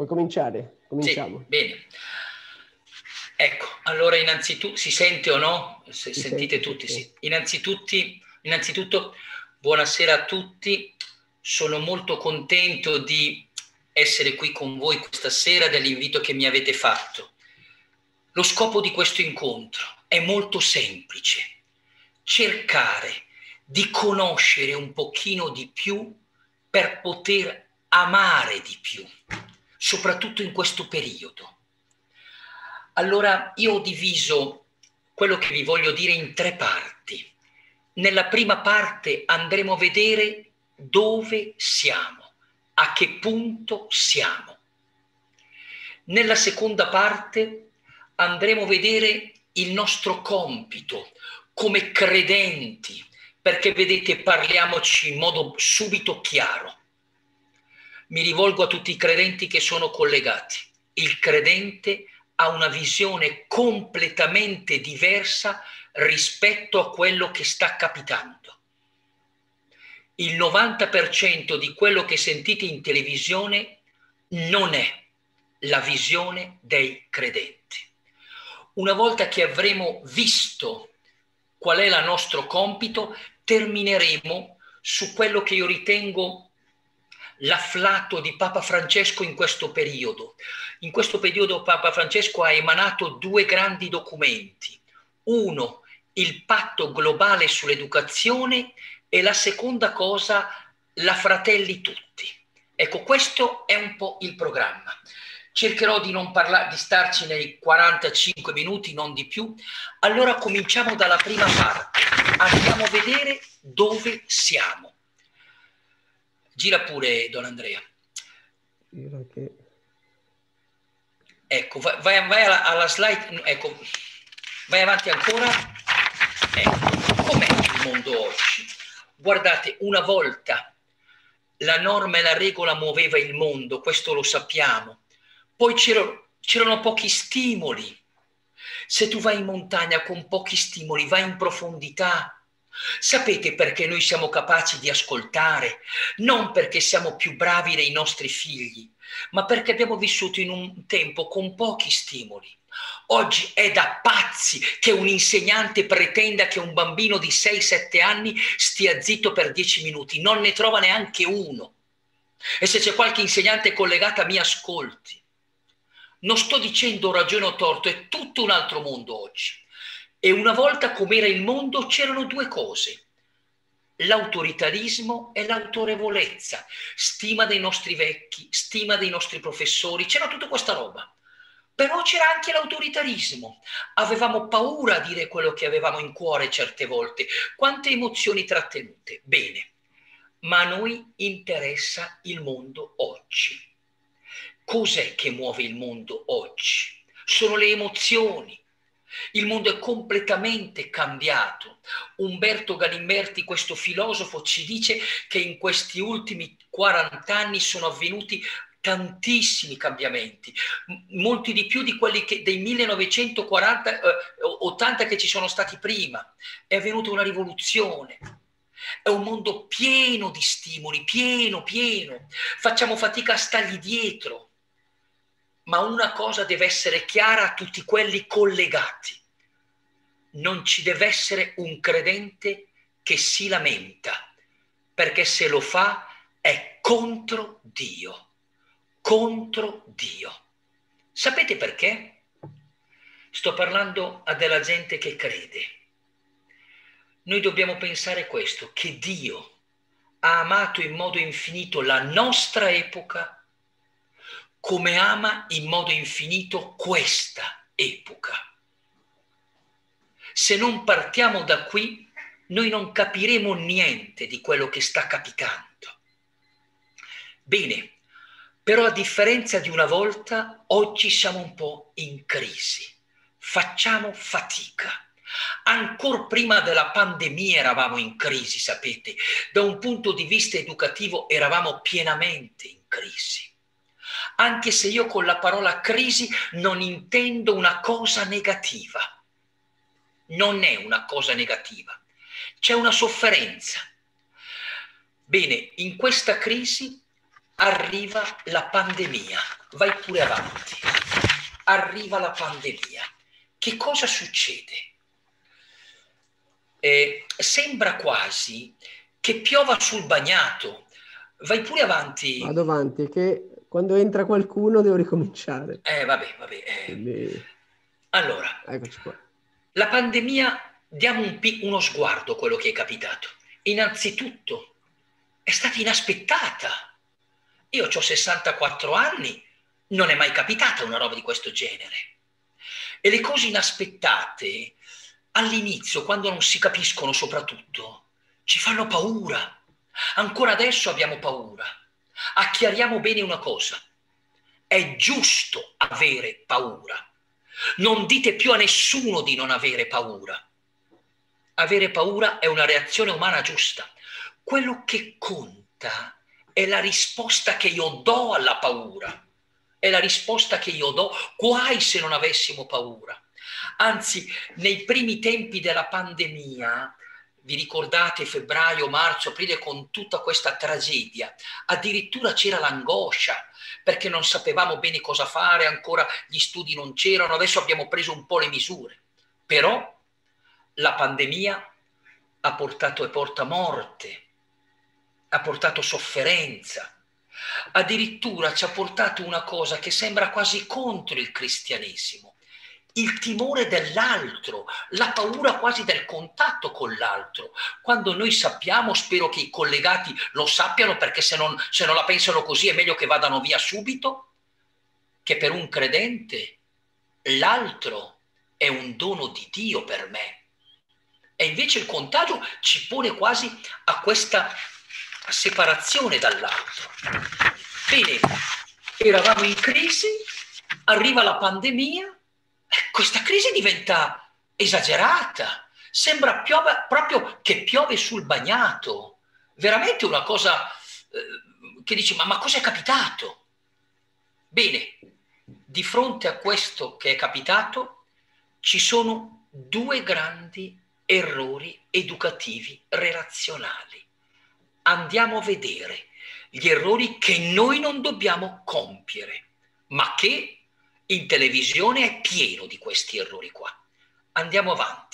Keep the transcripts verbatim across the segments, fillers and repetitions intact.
Puoi cominciare? Cominciamo. Sì, bene. Ecco, allora innanzitutto, si sente o no? Se Si sentite sente, tutti, sì, sì. sì. Innanzitutto, innanzitutto, buonasera a tutti. Sono molto contento di essere qui con voi questa sera, dell'invito che mi avete fatto. Lo scopo di questo incontro è molto semplice: cercare di conoscere un pochino di più per poter amare di più, soprattutto in questo periodo. Allora, io ho diviso quello che vi voglio dire in tre parti. Nella prima parte andremo a vedere dove siamo, a che punto siamo. Nella seconda parte andremo a vedere il nostro compito come credenti, perché vedete, parliamoci in modo subito chiaro. Mi rivolgo a tutti i credenti che sono collegati. Il credente ha una visione completamente diversa rispetto a quello che sta capitando. Il novanta per cento di quello che sentite in televisione non è la visione dei credenti. Una volta che avremo visto qual è il nostro compito, termineremo su quello che io ritengo l'afflato di Papa Francesco in questo periodo. In questo periodo Papa Francesco ha emanato due grandi documenti. Uno, il patto globale sull'educazione, e la seconda cosa, la Fratelli Tutti. Ecco, questo è un po' il programma. Cercherò di non parlare, di starci nei quarantacinque minuti, non di più. Allora cominciamo dalla prima parte. Andiamo a vedere dove siamo. Gira pure, Don Andrea. Che... Ecco, vai, vai, vai alla, alla slide, ecco, vai avanti ancora. Ecco, com'è il mondo oggi? Guardate, una volta la norma e la regola muoveva il mondo, questo lo sappiamo. Poi c'erano, c'erano pochi stimoli. Se tu vai in montagna con pochi stimoli, vai in profondità. Sapete perché noi siamo capaci di ascoltare? Non perché siamo più bravi dei nostri figli, ma perché abbiamo vissuto in un tempo con pochi stimoli. Oggi è da pazzi che un insegnante pretenda che un bambino di sei sette anni stia zitto per dieci minuti, non ne trova neanche uno. E se c'è qualche insegnante collegata, mi ascolti. Non sto dicendo ragione o torto, è tutto un altro mondo oggi. E una volta, com'era il mondo, c'erano due cose: l'autoritarismo e l'autorevolezza, stima dei nostri vecchi, stima dei nostri professori, c'era tutta questa roba. Però c'era anche l'autoritarismo, avevamo paura a dire quello che avevamo in cuore certe volte, quante emozioni trattenute. Bene, ma a noi interessa il mondo oggi. Cos'è che muove il mondo oggi? Sono le emozioni. Il mondo è completamente cambiato. Umberto Galimberti, questo filosofo, ci dice che in questi ultimi quaranta anni sono avvenuti tantissimi cambiamenti, molti di più di quelli che, dei millenovecentoquaranta ottanta che ci sono stati prima. È avvenuta una rivoluzione. È un mondo pieno di stimoli, pieno, pieno. Facciamo fatica a stargli dietro. Ma una cosa deve essere chiara a tutti quelli collegati: non ci deve essere un credente che si lamenta, perché se lo fa è contro Dio, contro Dio. Sapete perché? Sto parlando a della gente che crede. Noi dobbiamo pensare questo, che Dio ha amato in modo infinito la nostra epoca come ama in modo infinito questa epoca. Se non partiamo da qui, noi non capiremo niente di quello che sta capitando. Bene, però a differenza di una volta, oggi siamo un po' in crisi. Facciamo fatica. Ancora prima della pandemia eravamo in crisi, sapete. Da un punto di vista educativo eravamo pienamente in crisi. Anche se io con la parola crisi non intendo una cosa negativa. Non è una cosa negativa. C'è una sofferenza. Bene, in questa crisi arriva la pandemia, vai pure avanti, arriva la pandemia. Che cosa succede? Eh, sembra quasi che piova sul bagnato. Vai pure avanti. Vado avanti, che quando entra qualcuno devo ricominciare. Eh, vabbè, vabbè. Eh. Quindi... Allora, eccoci qua. La pandemia, diamo un uno sguardo a quello che è capitato. Innanzitutto, è stata inaspettata. Io ho sessantaquattro anni, non è mai capitata una roba di questo genere. E le cose inaspettate, all'inizio, quando non si capiscono soprattutto, ci fanno paura. Ancora adesso abbiamo paura. Acchiariamo bene una cosa. È giusto avere paura. Non dite più a nessuno di non avere paura. Avere paura è una reazione umana giusta. Quello che conta è la risposta che io do alla paura. È la risposta che io do, guai se non avessimo paura. Anzi, nei primi tempi della pandemia, vi ricordate febbraio, marzo, aprile, con tutta questa tragedia, addirittura c'era l'angoscia, perché non sapevamo bene cosa fare, ancora gli studi non c'erano, adesso abbiamo preso un po' le misure. Però la pandemia ha portato e porta morte, ha portato sofferenza, addirittura ci ha portato una cosa che sembra quasi contro il cristianesimo, il timore dell'altro, la paura quasi del contatto con l'altro, quando noi sappiamo, spero che i collegati lo sappiano, perché se non, se non la pensano così è meglio che vadano via subito, che per un credente l'altro è un dono di Dio per me. E invece il contagio ci pone quasi a questa separazione dall'altro. Bene, eravamo in crisi, arriva la pandemia, questa crisi diventa esagerata, sembra piove, proprio che piove sul bagnato, veramente una cosa eh, che dici, ma, ma cosa è capitato? Bene, di fronte a questo che è capitato ci sono due grandi errori educativi relazionali. Andiamo a vedere gli errori che noi non dobbiamo compiere, ma che in televisione è pieno di questi errori qua. Andiamo avanti.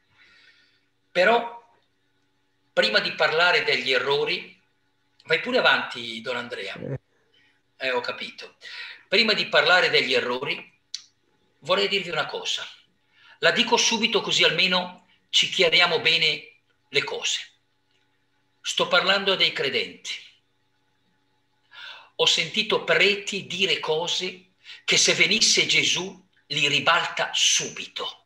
Però, prima di parlare degli errori, vai pure avanti, Don Andrea. Eh, ho capito. Prima di parlare degli errori, vorrei dirvi una cosa. La dico subito così almeno ci chiariamo bene le cose. Sto parlando dei credenti. Ho sentito preti dire cose che se venisse Gesù li ribalta subito.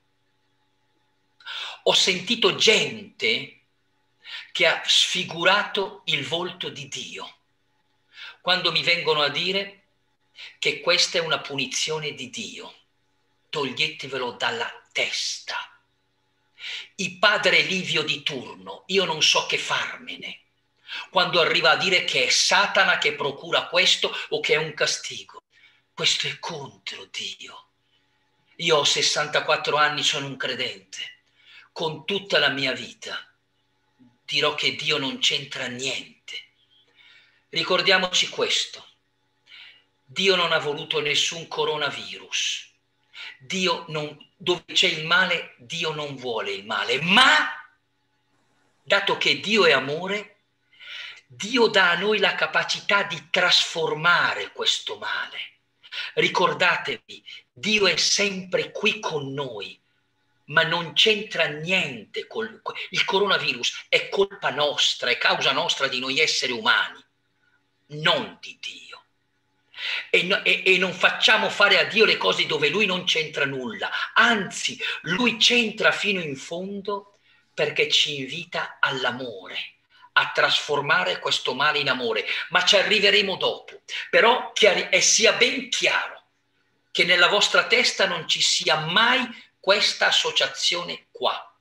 Ho sentito gente che ha sfigurato il volto di Dio quando mi vengono a dire che questa è una punizione di Dio. Toglietevelo dalla testa. Il padre Livio di turno, io non so che farmene quando arriva a dire che è Satana che procura questo o che è un castigo. Questo è contro Dio. Io ho sessantaquattro anni, sono un credente. Con tutta la mia vita dirò che Dio non c'entra niente. Ricordiamoci questo. Dio non ha voluto nessun coronavirus. Dio non, dove c'è il male, Dio non vuole il male. Ma, dato che Dio è amore, Dio dà a noi la capacità di trasformare questo male. Ricordatevi, Dio è sempre qui con noi, ma non c'entra niente col il coronavirus, è colpa nostra, è causa nostra di noi esseri umani, non di Dio. E, no, e, e non facciamo fare a Dio le cose dove Lui non c'entra nulla, anzi, Lui c'entra fino in fondo perché ci invita all'amore, a trasformare questo male in amore, ma ci arriveremo dopo. Però che è sia ben chiaro che nella vostra testa non ci sia mai questa associazione qua.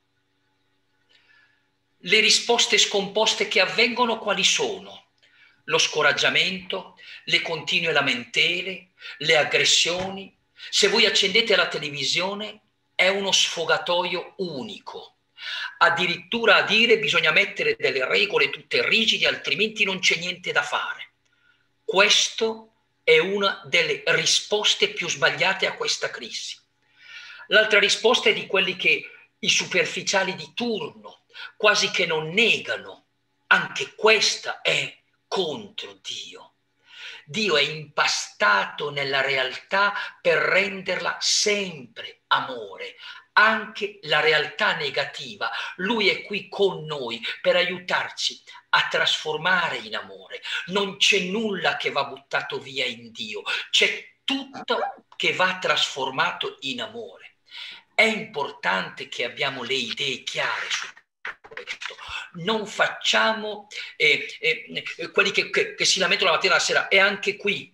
Le risposte scomposte che avvengono quali sono? Lo scoraggiamento, le continue lamentele, le aggressioni. Se voi accendete la televisione è uno sfogatoio unico. Addirittura a dire bisogna mettere delle regole tutte rigide, altrimenti non c'è niente da fare. Questo è una delle risposte più sbagliate a questa crisi. L'altra risposta è di quelli che i superficiali di turno, quasi che non negano. Anche questa è contro Dio. Dio è impastato nella realtà per renderla sempre amore. Anche la realtà negativa, Lui è qui con noi per aiutarci a trasformare in amore. Non c'è nulla che va buttato via in Dio, c'è tutto che va trasformato in amore. È importante che abbiamo le idee chiare su questo. Non facciamo eh, eh, quelli che, che, che si lamentano la mattina e la sera. E anche qui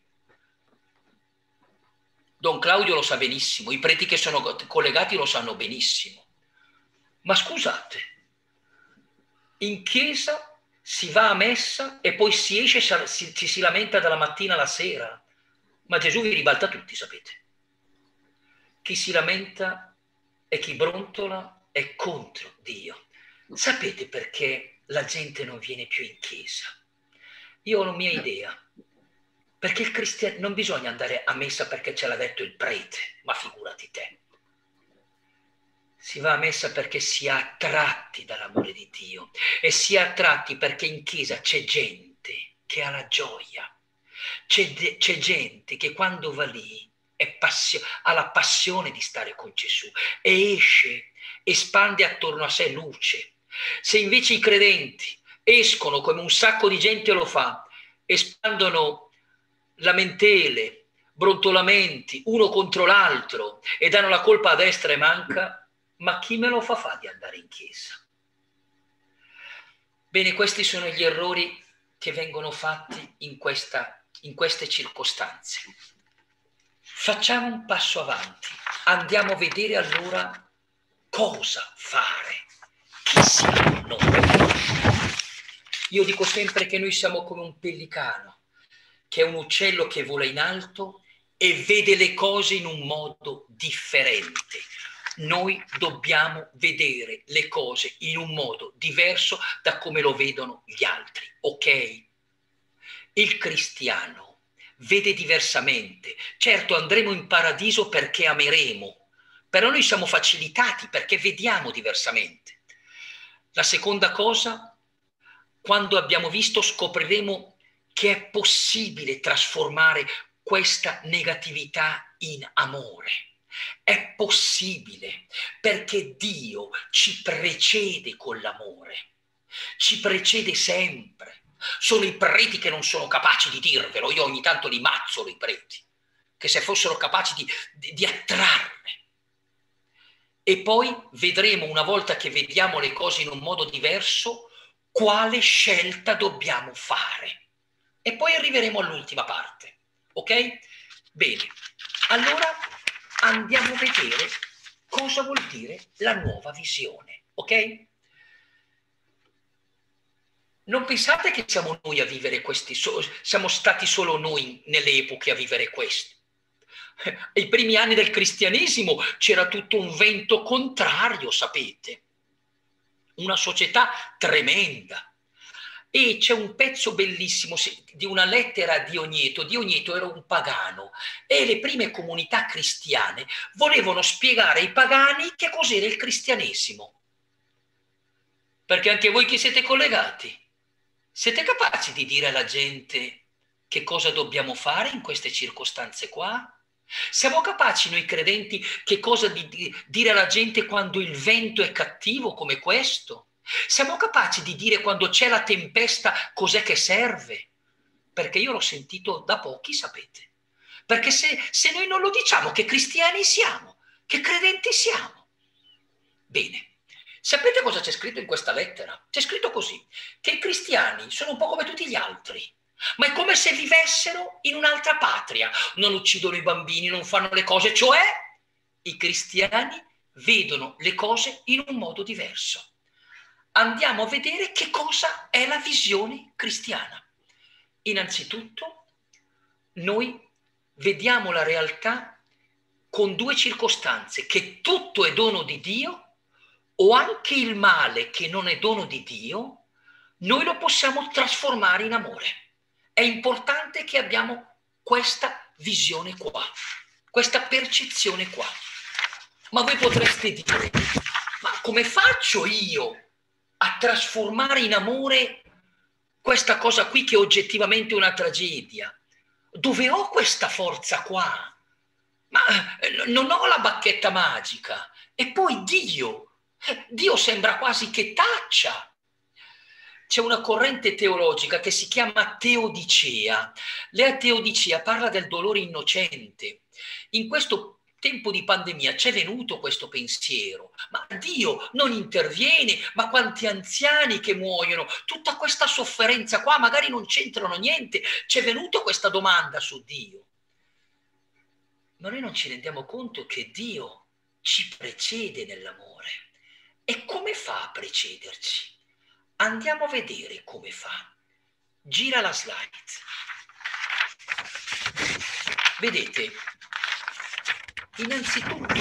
Don Claudio lo sa benissimo, i preti che sono collegati lo sanno benissimo. Ma scusate, in chiesa si va a messa e poi si esce e si, ci si lamenta dalla mattina alla sera. Ma Gesù vi ribalta tutti, sapete. Chi si lamenta e chi brontola è contro Dio. Sapete perché la gente non viene più in chiesa? Io ho la mia idea. Perché il cristiano non bisogna andare a messa perché ce l'ha detto il prete, ma figurati te. Si va a messa perché si è attratti dall'amore di Dio e si è attratti perché in chiesa c'è gente che ha la gioia, c'è, de- c'è gente che quando va lì è passio- ha la passione di stare con Gesù e esce, espande attorno a sé luce. Se invece i credenti escono come un sacco di gente lo fa, espandono lamentele, brontolamenti, uno contro l'altro e danno la colpa a destra e manca, ma chi me lo fa fare di andare in chiesa? Bene, questi sono gli errori che vengono fatti in, questa, in queste circostanze. Facciamo un passo avanti, andiamo a vedere allora cosa fare, chi siamo noi. Io dico sempre che noi siamo come un pellicano, che è un uccello che vola in alto e vede le cose in un modo differente. Noi dobbiamo vedere le cose in un modo diverso da come lo vedono gli altri, ok? Il cristiano vede diversamente. Certo, andremo in paradiso perché ameremo, però noi siamo facilitati perché vediamo diversamente. La seconda cosa, quando abbiamo visto, scopriremo che è possibile trasformare questa negatività in amore. È possibile perché Dio ci precede con l'amore, ci precede sempre. Sono i preti che non sono capaci di dirvelo, io ogni tanto li mazzolo i preti, che se fossero capaci di, di, di attrarre. E poi vedremo, una volta che vediamo le cose in un modo diverso, quale scelta dobbiamo fare. E poi arriveremo all'ultima parte, ok? Bene, allora andiamo a vedere cosa vuol dire la nuova visione, ok? Non pensate che siamo noi a vivere questi, siamo stati solo noi nelle epoche a vivere questo. Ai primi anni del cristianesimo c'era tutto un vento contrario, sapete? Una società tremenda. E c'è un pezzo bellissimo di una lettera a Diogneto. Diogneto era un pagano e le prime comunità cristiane volevano spiegare ai pagani che cos'era il cristianesimo. Perché anche voi che siete collegati, siete capaci di dire alla gente che cosa dobbiamo fare in queste circostanze qua? Siamo capaci noi credenti che cosa di, di dire alla gente quando il vento è cattivo come questo? Siamo capaci di dire quando c'è la tempesta cos'è che serve? Perché io l'ho sentito da pochi, sapete. Perché se, se noi non lo diciamo, che cristiani siamo, che credenti siamo. Bene, sapete cosa c'è scritto in questa lettera? C'è scritto così, che i cristiani sono un po' come tutti gli altri, ma è come se vivessero in un'altra patria. Non uccidono i bambini, non fanno le cose, cioè i cristiani vedono le cose in un modo diverso. Andiamo a vedere che cosa è la visione cristiana. Innanzitutto, noi vediamo la realtà con due circostanze, che tutto è dono di Dio o anche il male che non è dono di Dio, noi lo possiamo trasformare in amore. è importante che abbiamo questa visione qua, questa percezione qua. Ma voi potreste dire, ma come faccio io a trasformare in amore questa cosa qui che è oggettivamente una tragedia? Dove ho questa forza qua? Ma non ho la bacchetta magica. E poi Dio, Dio sembra quasi che taccia. C'è una corrente teologica che si chiama teodicea. La teodicea parla del dolore innocente. In questo tempo di pandemia c'è venuto questo pensiero. Ma Dio non interviene, ma quanti anziani che muoiono, tutta questa sofferenza qua, magari non c'entrano niente. C'è venuta questa domanda su Dio. Ma noi non ci rendiamo conto che Dio ci precede nell'amore. E come fa a precederci? Andiamo a vedere come fa. Gira la slide. Vedete, innanzitutto,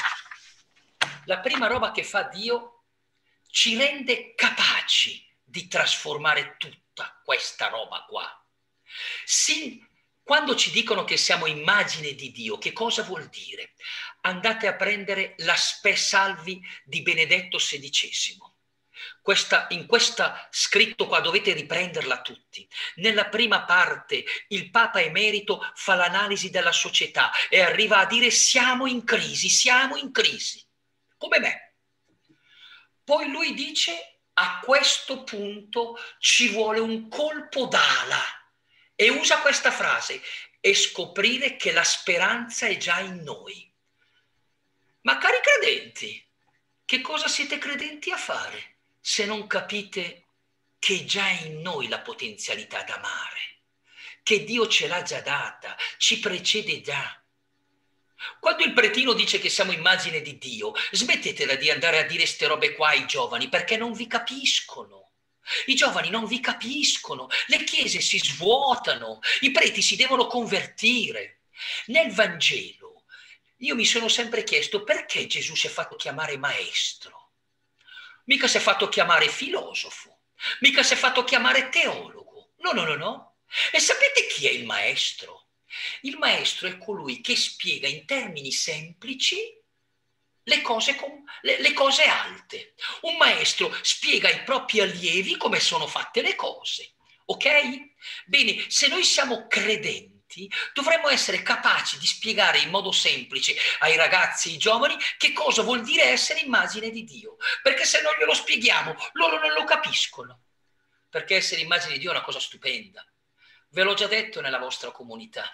la prima roba che fa Dio ci rende capaci di trasformare tutta questa roba qua. Sin, quando ci dicono che siamo immagine di Dio, che cosa vuol dire? Andate a prendere la Spe Salvi di Benedetto sedicesimo. Questa, in questa scritto qua dovete riprenderla tutti. Nella prima parte il Papa Emerito fa l'analisi della società e arriva a dire siamo in crisi, siamo in crisi, come me. Poi lui dice a questo punto ci vuole un colpo d'ala e usa questa frase e scoprire che la speranza è già in noi. Ma cari credenti, che cosa siete credenti a fare se non capite che già è in noi la potenzialità d'amare, che Dio ce l'ha già data, ci precede già. Quando il pretino dice che siamo immagine di Dio, smettetela di andare a dire ste robe qua ai giovani, perché non vi capiscono. I giovani non vi capiscono, le chiese si svuotano, i preti si devono convertire. Nel Vangelo io mi sono sempre chiesto perché Gesù si è fatto chiamare maestro. Mica si è fatto chiamare filosofo, mica si è fatto chiamare teologo. No, no, no, no. E sapete chi è il maestro? Il maestro è colui che spiega in termini semplici le cose, con, le, le cose alte. Un maestro spiega ai propri allievi come sono fatte le cose. Ok? Bene, se noi siamo credenti, dovremmo essere capaci di spiegare in modo semplice ai ragazzi, ai giovani, che cosa vuol dire essere immagine di Dio. Perché se non glielo spieghiamo, loro non lo capiscono. Perché essere immagine di Dio è una cosa stupenda. Ve l'ho già detto nella vostra comunità.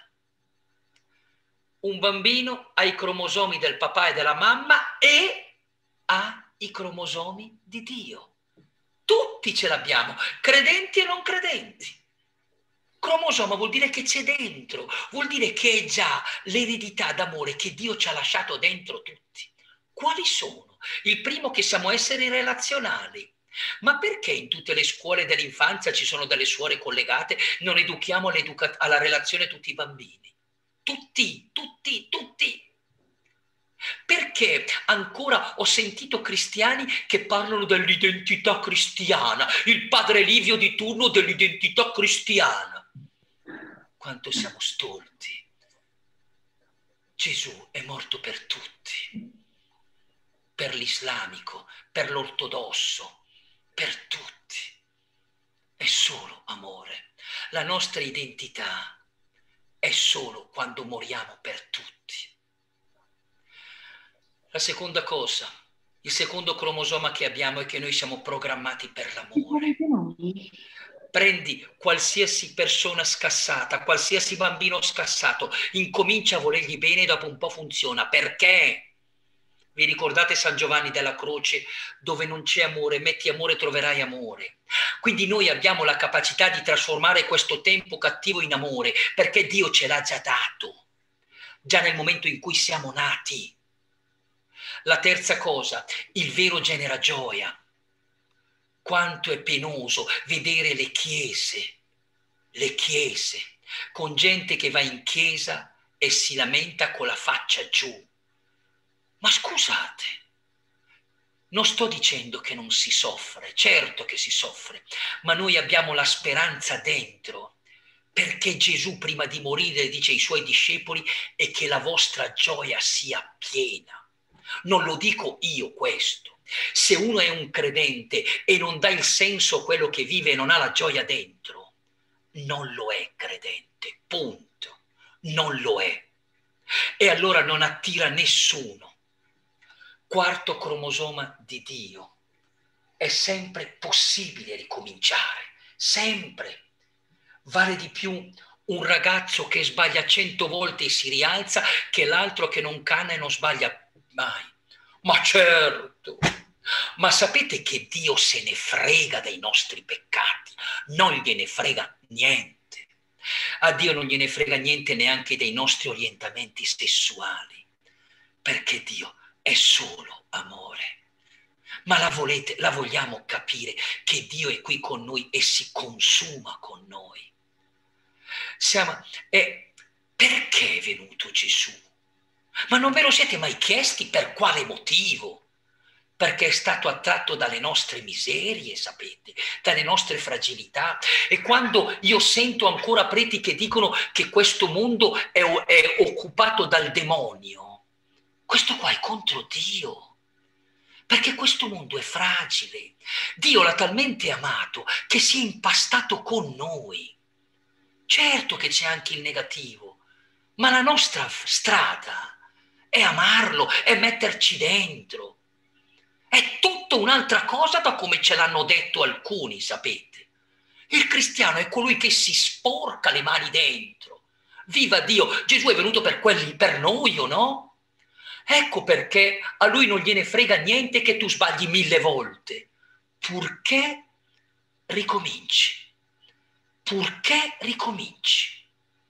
Un bambino ha i cromosomi del papà e della mamma e ha i cromosomi di Dio. Tutti ce l'abbiamo, credenti e non credenti. Cromosoma vuol dire che c'è dentro, vuol dire che è già l'eredità d'amore che Dio ci ha lasciato dentro tutti. Quali sono? Il primo, che siamo esseri relazionali. Ma perché in tutte le scuole dell'infanzia ci sono delle suore collegate, non educhiamo alla relazione tutti i bambini? Tutti, tutti, tutti. Perché ancora ho sentito cristiani che parlano dell'identità cristiana, il padre Livio di turno dell'identità cristiana. Quanto siamo stolti. Gesù è morto per tutti, per l'islamico, per l'ortodosso, per tutti. È solo amore. La nostra identità è solo quando moriamo per tutti. La seconda cosa, il secondo cromosoma che abbiamo è che noi siamo programmati per l'amore. Prendi qualsiasi persona scassata, qualsiasi bambino scassato, incomincia a volergli bene e dopo un po' funziona. Perché? Vi ricordate San Giovanni della Croce? Dove non c'è amore, metti amore, troverai amore. Quindi noi abbiamo la capacità di trasformare questo tempo cattivo in amore, perché Dio ce l'ha già dato, già nel momento in cui siamo nati. La terza cosa, il vero genera gioia. Quanto è penoso vedere le chiese, le chiese, con gente che va in chiesa e si lamenta con la faccia giù. Ma scusate, non sto dicendo che non si soffre, certo che si soffre, ma noi abbiamo la speranza dentro perché Gesù prima di morire dice ai suoi discepoli e che la vostra gioia sia piena. Non lo dico io questo. Se uno è un credente e non dà il senso a quello che vive e non ha la gioia dentro, non lo è credente, punto. Non lo è. E allora non attira nessuno. Quarto cromosoma di Dio. È sempre possibile ricominciare, sempre. Vale di più un ragazzo che sbaglia cento volte e si rialza che l'altro che non canna e non sbaglia mai. Ma certo, ma sapete che Dio se ne frega dei nostri peccati, non gliene frega niente. A Dio non gliene frega niente neanche dei nostri orientamenti sessuali, perché Dio è solo amore. Ma la volete, la vogliamo capire che Dio è qui con noi e si consuma con noi. Siamo, e perché è venuto Gesù? Ma non ve lo siete mai chiesti per quale motivo? Perché è stato attratto dalle nostre miserie, sapete, dalle nostre fragilità. E quando io sento ancora preti che dicono che questo mondo è, è occupato dal demonio, questo qua è contro Dio. Perché questo mondo è fragile. Dio l'ha talmente amato che si è impastato con noi. Certo che c'è anche il negativo, ma la nostra strada è amarlo, è metterci dentro. È tutta un'altra cosa da come ce l'hanno detto alcuni, sapete. Il cristiano è colui che si sporca le mani dentro. Viva Dio! Gesù è venuto per quelli, per noi o no? Ecco perché a lui non gliene frega niente che tu sbagli mille volte, purché ricominci, purché ricominci,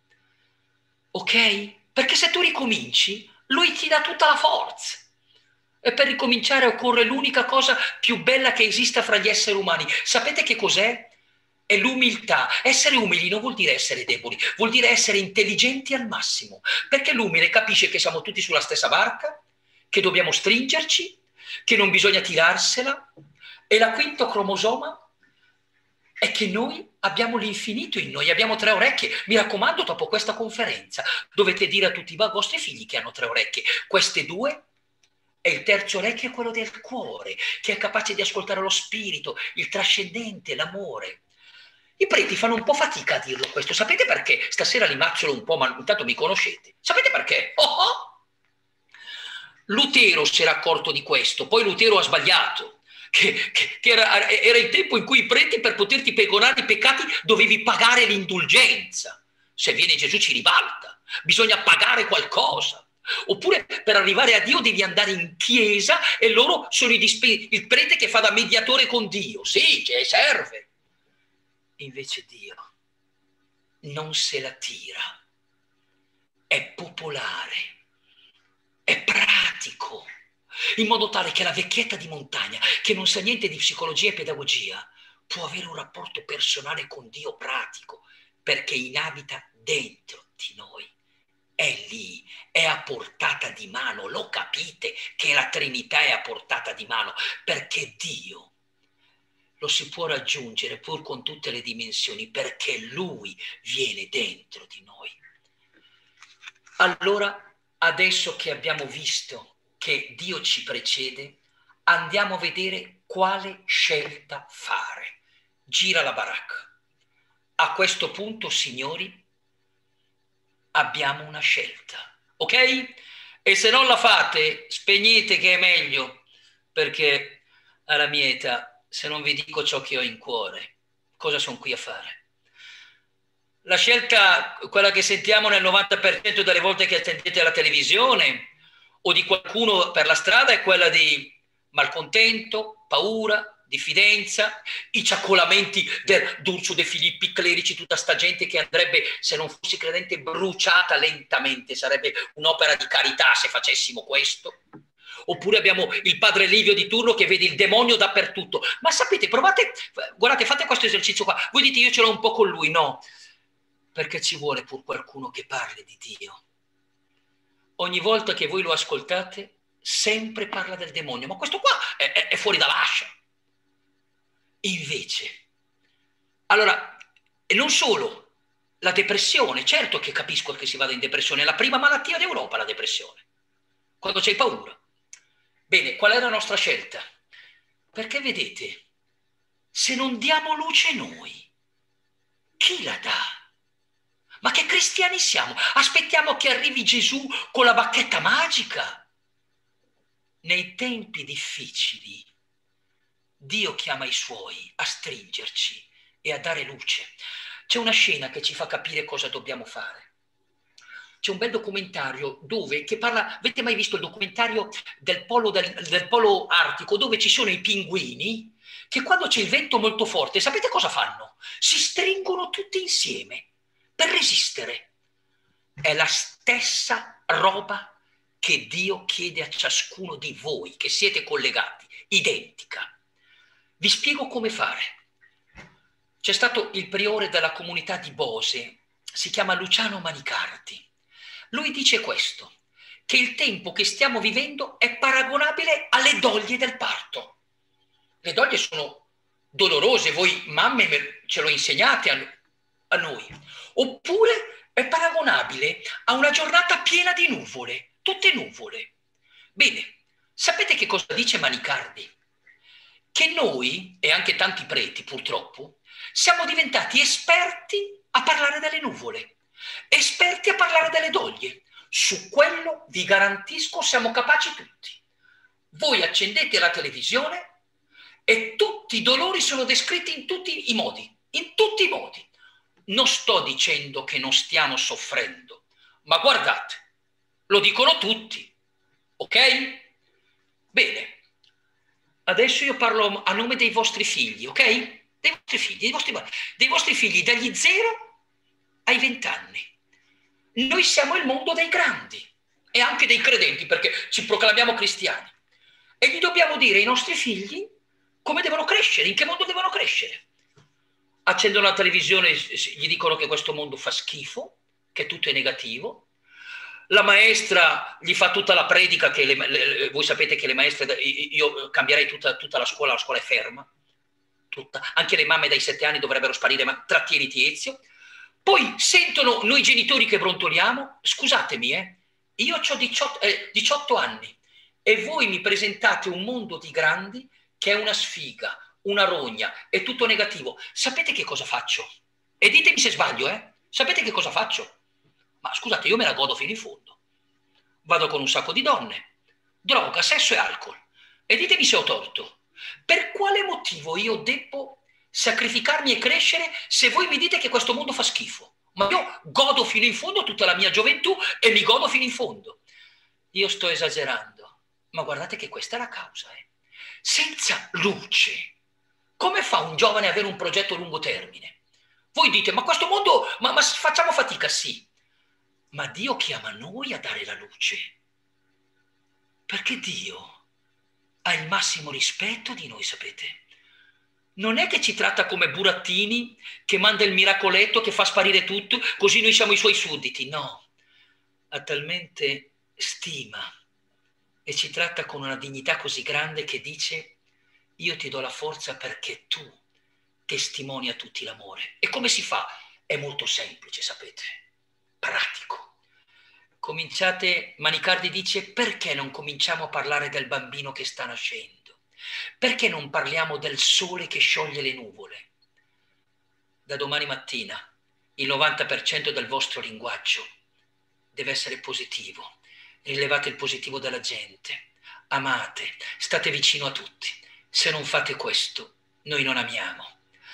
ok? Perché se tu ricominci, lui ti dà tutta la forza. E per ricominciare occorre l'unica cosa più bella che esista fra gli esseri umani. Sapete che cos'è? È l'umiltà. Essere umili non vuol dire essere deboli, vuol dire essere intelligenti al massimo, perché l'umile capisce che siamo tutti sulla stessa barca, che dobbiamo stringerci, che non bisogna tirarsela, e la quinto cromosoma è che noi abbiamo l'infinito in noi, abbiamo tre orecchie. Mi raccomando, dopo questa conferenza dovete dire a tutti i vostri figli che hanno tre orecchie, queste due, e il terzo orecchio è quello del cuore, che è capace di ascoltare lo spirito, il trascendente, l'amore. I preti fanno un po' fatica a dirlo questo. Sapete perché? Stasera li mazzolo un po', ma intanto mi conoscete. Sapete perché? Oh oh! Lutero si era accorto di questo, poi Lutero ha sbagliato. Che, che, che era, era il tempo in cui i preti, per poterti perdonare i peccati, dovevi pagare l'indulgenza. Se viene Gesù ci ribalta, bisogna pagare qualcosa. Oppure per arrivare a Dio devi andare in chiesa e loro sono i dispe- il prete che fa da mediatore con Dio. Sì, che serve. Invece Dio non se la tira, è popolare, è pratico, in modo tale che la vecchietta di montagna, che non sa niente di psicologia e pedagogia, può avere un rapporto personale con Dio pratico, perché inabita dentro di noi, è lì, è a portata di mano. Lo capite che la Trinità è a portata di mano, perché Dio lo si può raggiungere pur con tutte le dimensioni, perché Lui viene dentro di noi. Allora, adesso che abbiamo visto che Dio ci precede, andiamo a vedere quale scelta fare. Gira la baracca. A questo punto, signori, abbiamo una scelta, ok? E se non la fate, spegnete che è meglio, perché alla mia età, se non vi dico ciò che ho in cuore, cosa sono qui a fare? La scelta, quella che sentiamo nel novanta per cento delle volte che attendete alla televisione o di qualcuno per la strada, è quella di malcontento, paura, diffidenza, i ciaccolamenti del Durcio De Filippi, clerici, tutta sta gente che andrebbe, se non fossi credente, bruciata lentamente. Sarebbe un'opera di carità se facessimo questo. Oppure abbiamo il padre Livio di turno che vede il demonio dappertutto. Ma sapete, provate, guardate, fate questo esercizio qua. Voi dite io ce l'ho un po' con lui. No, perché ci vuole pur qualcuno che parli di Dio. Ogni volta che voi lo ascoltate, sempre parla del demonio. Ma questo qua è, è, è fuori dall'ascia. Invece, allora, e non solo, La depressione, certo che capisco che si vada in depressione, è la prima malattia d'Europa la depressione, quando c'hai paura. Bene, qual è la nostra scelta? Perché vedete, se non diamo luce noi, chi la dà? Ma che cristiani siamo? Aspettiamo che arrivi Gesù con la bacchetta magica? Nei tempi difficili, Dio chiama i suoi a stringerci e a dare luce. C'è una scena che ci fa capire cosa dobbiamo fare. C'è un bel documentario dove, che parla, avete mai visto il documentario del polo, del, del polo artico, dove ci sono i pinguini che quando c'è il vento molto forte, sapete cosa fanno? Si stringono tutti insieme per resistere. È la stessa roba che Dio chiede a ciascuno di voi, che siete collegati, identica. Vi spiego come fare. C'è stato il priore della comunità di Bose, si chiama Luciano Manicardi. Lui dice questo, che il tempo che stiamo vivendo è paragonabile alle doglie del parto. Le doglie sono dolorose, voi mamme ce lo insegnate a, a noi. Oppure è paragonabile a una giornata piena di nuvole, tutte nuvole. Bene, sapete che cosa dice Manicardi? Che noi, e anche tanti preti purtroppo, siamo diventati esperti a parlare delle nuvole, esperti a parlare delle doglie. Su quello vi garantisco siamo capaci tutti. Voi accendete la televisione e tutti i dolori sono descritti in tutti i modi, in tutti i modi. Non sto dicendo che non stiamo soffrendo, ma guardate, lo dicono tutti, ok? Bene, adesso io parlo a nome dei vostri figli, ok? Dei vostri figli, dei vostri, dei vostri figli dagli zero ai vent'anni. Noi siamo il mondo dei grandi e anche dei credenti, perché ci proclamiamo cristiani. E gli dobbiamo dire ai nostri figli come devono crescere, in che mondo devono crescere. Accendono la televisione, gli dicono che questo mondo fa schifo, che tutto è negativo. La maestra gli fa tutta la predica, che le, le, voi sapete che le maestre, io cambierei tutta, tutta la scuola, la scuola è ferma. Tutta. Anche le mamme dai sette anni dovrebbero sparire, ma trattieniti Ezio. Poi sentono noi genitori che brontoliamo, scusatemi, eh, io ho diciotto, eh, diciotto anni e voi mi presentate un mondo di grandi che è una sfiga, una rogna, è tutto negativo. Sapete che cosa faccio? E ditemi se sbaglio, eh? Sapete che cosa faccio? Ma scusate, io me la godo fino in fondo. Vado con un sacco di donne, droga, sesso e alcol. E ditemi se ho torto. Per quale motivo io devo sacrificarmi e crescere se voi mi dite che questo mondo fa schifo? Ma io godo fino in fondo tutta la mia gioventù e mi godo fino in fondo. Io sto esagerando, ma guardate che questa è la causa. Eh. Senza luce, come fa un giovane ad avere un progetto a lungo termine? Voi dite, ma questo mondo, ma, ma facciamo fatica, sì. Ma Dio chiama noi a dare la luce. Perché Dio ha il massimo rispetto di noi, sapete? Non è che ci tratta come burattini, che manda il miracoletto, che fa sparire tutto, così noi siamo i suoi sudditi. No, ha talmente stima e ci tratta con una dignità così grande che dice: io ti do la forza perché tu testimoni a tutti l'amore. E come si fa? È molto semplice, sapete, pratico. Cominciate, Manicardi dice, perché non cominciamo a parlare del bambino che sta nascendo? Perché non parliamo del sole che scioglie le nuvole? Da domani mattina il novanta per cento del vostro linguaggio deve essere positivo. Rilevate il positivo della gente, amate, state vicino a tutti. Se non fate questo, noi non amiamo.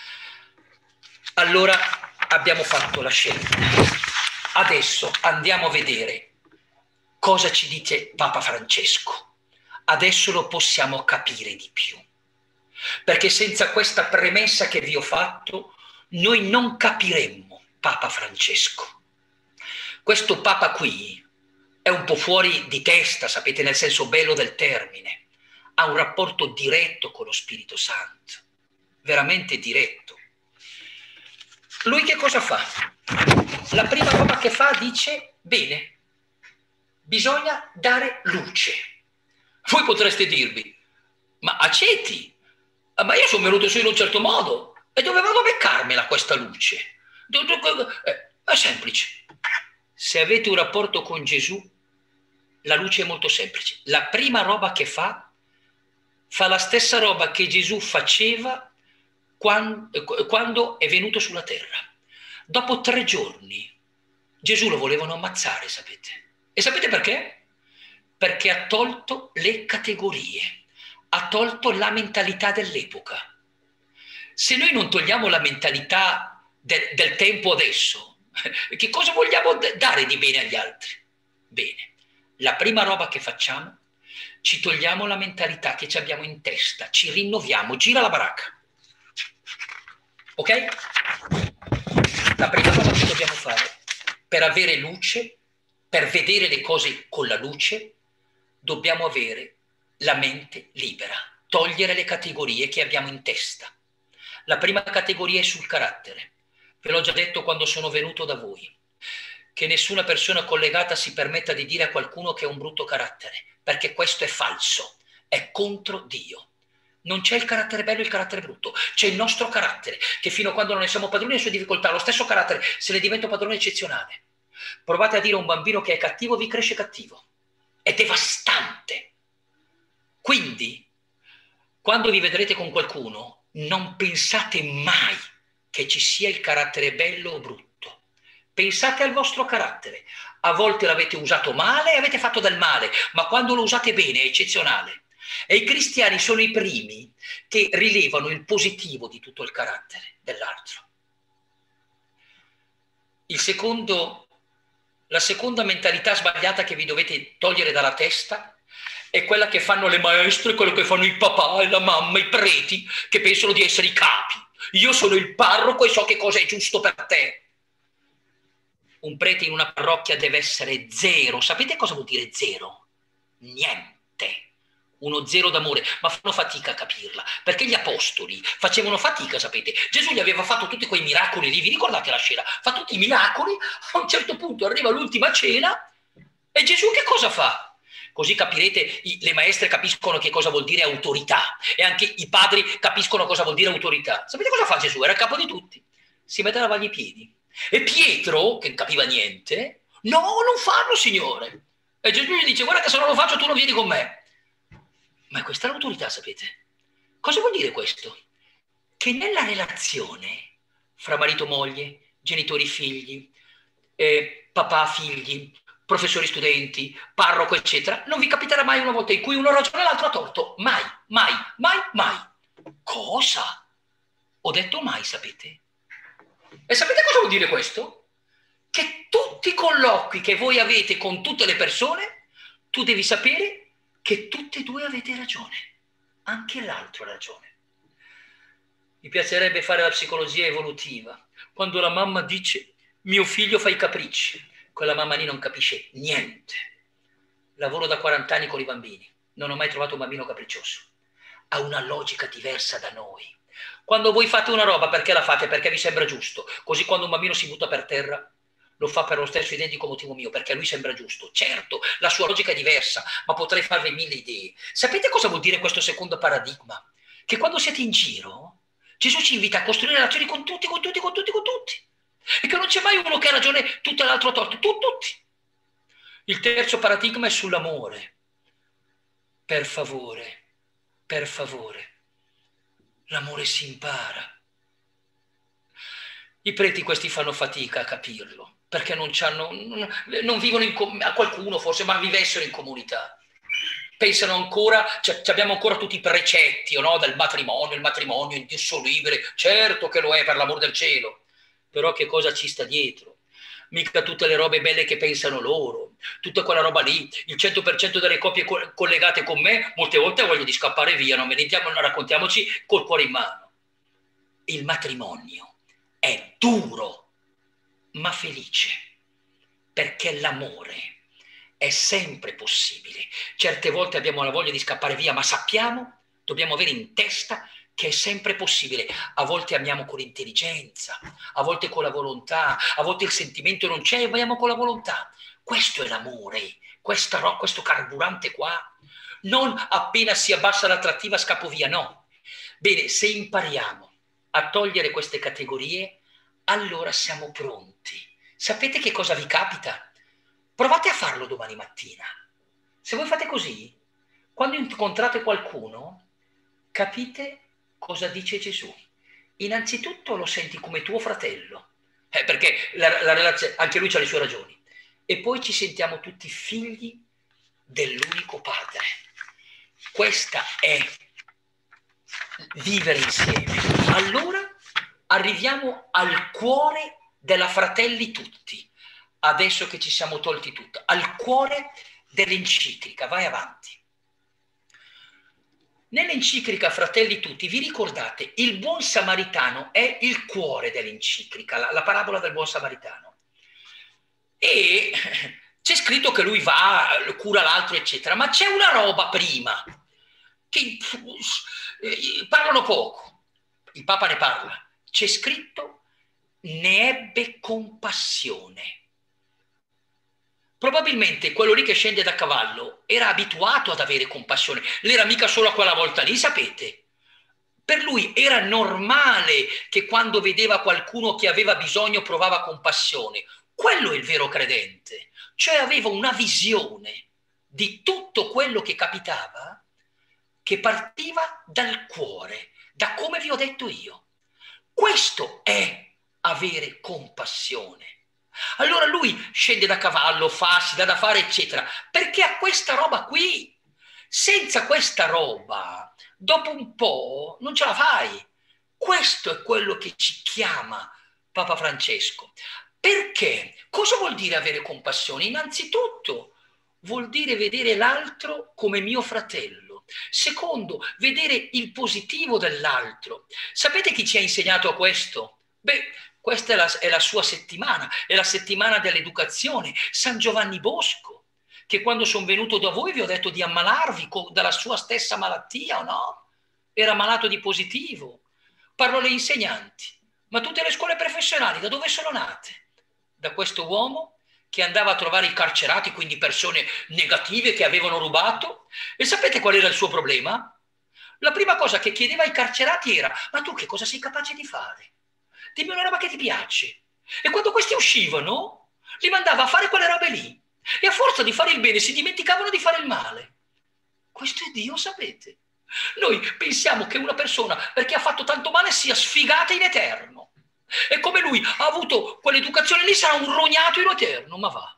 Allora abbiamo fatto la scelta. Adesso andiamo a vedere cosa ci dice Papa Francesco. Adesso lo possiamo capire di più. Perché senza questa premessa che vi ho fatto, noi non capiremmo Papa Francesco. Questo Papa qui è un po' fuori di testa, sapete, nel senso bello del termine. Ha un rapporto diretto con lo Spirito Santo, veramente diretto. Lui che cosa fa? La prima roba che fa dice, bene, bisogna dare luce. Voi potreste dirvi, ma acceti, ma io sono venuto su in un certo modo, e dove vado a beccarmela questa luce? È semplice. Se avete un rapporto con Gesù, la luce è molto semplice. La prima roba che fa, fa la stessa roba che Gesù faceva quando, quando è venuto sulla terra. Dopo tre giorni, Gesù lo volevano ammazzare, sapete? E sapete perché? Perché ha tolto le categorie, ha tolto la mentalità dell'epoca. Se noi non togliamo la mentalità de, del tempo adesso, che cosa vogliamo dare di bene agli altri? Bene, la prima roba che facciamo, ci togliamo la mentalità che ci abbiamo in testa, ci rinnoviamo, gira la baracca. Ok? La prima cosa che dobbiamo fare per avere luce, per vedere le cose con la luce, dobbiamo avere la mente libera, togliere le categorie che abbiamo in testa. La prima categoria è sul carattere. Ve l'ho già detto quando sono venuto da voi, che nessuna persona collegata si permetta di dire a qualcuno che ha un brutto carattere, perché questo è falso, è contro Dio. Non c'è il carattere bello e il carattere brutto, c'è il nostro carattere, che fino a quando non ne siamo padroni delle sue difficoltà, lo stesso carattere, se ne diventa padrone eccezionale. Provate a dire a un bambino che è cattivo, vi cresce cattivo. È devastante. Quindi, quando vi vedrete con qualcuno, non pensate mai che ci sia il carattere bello o brutto. Pensate al vostro carattere. A volte l'avete usato male e avete fatto del male, ma quando lo usate bene è eccezionale. E i cristiani sono i primi che rilevano il positivo di tutto il carattere dell'altro. Il secondo, la seconda mentalità sbagliata che vi dovete togliere dalla testa è quella che fanno le maestre, quello che fanno il papà e la mamma, i preti, che pensano di essere i capi. Io sono il parroco e so che cosa è giusto per te. Un prete in una parrocchia deve essere zero. Sapete cosa vuol dire zero? Niente. Uno zero d'amore, ma fanno fatica a capirla, perché gli apostoli facevano fatica, sapete? Gesù gli aveva fatto tutti quei miracoli lì, vi ricordate la scena? Fa tutti i miracoli, a un certo punto arriva l'ultima cena e Gesù che cosa fa? Così capirete, i, le maestre capiscono che cosa vuol dire autorità e anche i padri capiscono cosa vuol dire autorità. Sapete cosa fa Gesù? Era a capo di tutti, si mette a lavargli i piedi. E Pietro, che non capiva niente, no, non farlo, Signore. E Gesù gli dice, guarda che se non lo faccio tu non vieni con me. Ma questa è l'autorità, sapete? Cosa vuol dire questo? Che nella relazione fra marito e moglie, genitori figli, eh, papà figli, professori studenti, parroco eccetera, non vi capiterà mai una volta in cui uno ha ragione e l'altro ha torto. Mai, mai, mai, mai. Cosa? Ho detto mai, sapete? E sapete cosa vuol dire questo? Che tutti i colloqui che voi avete con tutte le persone, tu devi sapere che tutte e due avete ragione, anche l'altro ha ragione. Mi piacerebbe fare la psicologia evolutiva. Quando la mamma dice, mio figlio fa i capricci, quella mamma lì non capisce niente. Lavoro da quaranta anni con i bambini, non ho mai trovato un bambino capriccioso. Ha una logica diversa da noi. Quando voi fate una roba, perché la fate? Perché vi sembra giusto. Così quando un bambino si butta per terra, lo fa per lo stesso identico motivo mio, perché a lui sembra giusto. Certo, la sua logica è diversa, ma potrei farvi mille idee. Sapete cosa vuol dire questo secondo paradigma? Che quando siete in giro, Gesù ci invita a costruire relazioni con tutti, con tutti, con tutti, con tutti. E che non c'è mai uno che ha ragione, tutto e l'altro ha torto, tu, tutti. Il terzo paradigma è sull'amore. Per favore, per favore, l'amore si impara. I preti questi fanno fatica a capirlo, perché non, c'hanno, non vivono in, a qualcuno forse, ma vivessero in comunità. Pensano ancora, cioè, abbiamo ancora tutti i precetti, no? Del matrimonio, il matrimonio indissolubile, certo che lo è per l'amor del cielo, però che cosa ci sta dietro? Mica tutte le robe belle che pensano loro, tutta quella roba lì, il cento per cento delle coppie co collegate con me, molte volte voglio di scappare via, non meditiamo, non raccontiamoci col cuore in mano. Il matrimonio è duro, ma felice, perché l'amore è sempre possibile. Certe volte abbiamo la voglia di scappare via, ma sappiamo, dobbiamo avere in testa che è sempre possibile. A volte amiamo con l'intelligenza, a volte con la volontà, a volte il sentimento non c'è, amiamo con la volontà. Questo è l'amore, questo carburante qua. Non appena si abbassa l'attrattiva scappo via, no. Bene, se impariamo a togliere queste categorie, allora siamo pronti. sapete che cosa vi capita? Provate a farlo domani mattina. Se voi fate così, quando incontrate qualcuno, capite cosa dice Gesù. Innanzitutto lo senti come tuo fratello, eh, perché la, la relazione, anche lui ha le sue ragioni. E poi ci sentiamo tutti figli dell'unico Padre. Questa è vivere insieme. Allora arriviamo al cuore della Fratelli Tutti, adesso che ci siamo tolti tutto, al cuore dell'enciclica. Vai avanti. Nell'enciclica Fratelli Tutti, vi ricordate, il buon samaritano è il cuore dell'enciclica, la, la parabola del buon samaritano. E c'è scritto che lui va, cura l'altro, eccetera, ma c'è una roba prima, che eh, parlano poco, il Papa ne parla, c'è scritto ne ebbe compassione. Probabilmente quello lì che scende da cavallo era abituato ad avere compassione, l'era mica solo a quella volta lì, sapete? Per lui era normale che quando vedeva qualcuno che aveva bisogno provava compassione. Quello è il vero credente, cioè aveva una visione di tutto quello che capitava che partiva dal cuore, da come vi ho detto io. Questo è avere compassione. Allora lui scende da cavallo, fa, si dà da fare, eccetera, perché ha questa roba qui. Senza questa roba, dopo un po' non ce la fai. Questo è quello che ci chiama Papa Francesco. Perché? Cosa vuol dire avere compassione? Innanzitutto vuol dire vedere l'altro come mio fratello. Secondo, vedere il positivo dell'altro. Sapete chi ci ha insegnato a questo? Beh, questa è la, è la sua settimana, è la settimana dell'educazione. San Giovanni Bosco, che quando sono venuto da voi vi ho detto di ammalarvi dalla sua stessa malattia, o no? Era malato di positivo. Parlo alle insegnanti. Ma tutte le scuole professionali da dove sono nate? Da questo uomo che andava a trovare i carcerati, quindi persone negative che avevano rubato. E sapete qual era il suo problema? La prima cosa che chiedeva ai carcerati era: ma tu che cosa sei capace di fare? Dimmi una roba che ti piace. E quando questi uscivano, li mandava a fare quelle robe lì. E a forza di fare il bene si dimenticavano di fare il male. Questo è Dio, sapete? Noi pensiamo che una persona, perché ha fatto tanto male, sia sfigata in eterno. E come lui ha avuto quell'educazione lì, sarà un rognato in eterno. Ma va.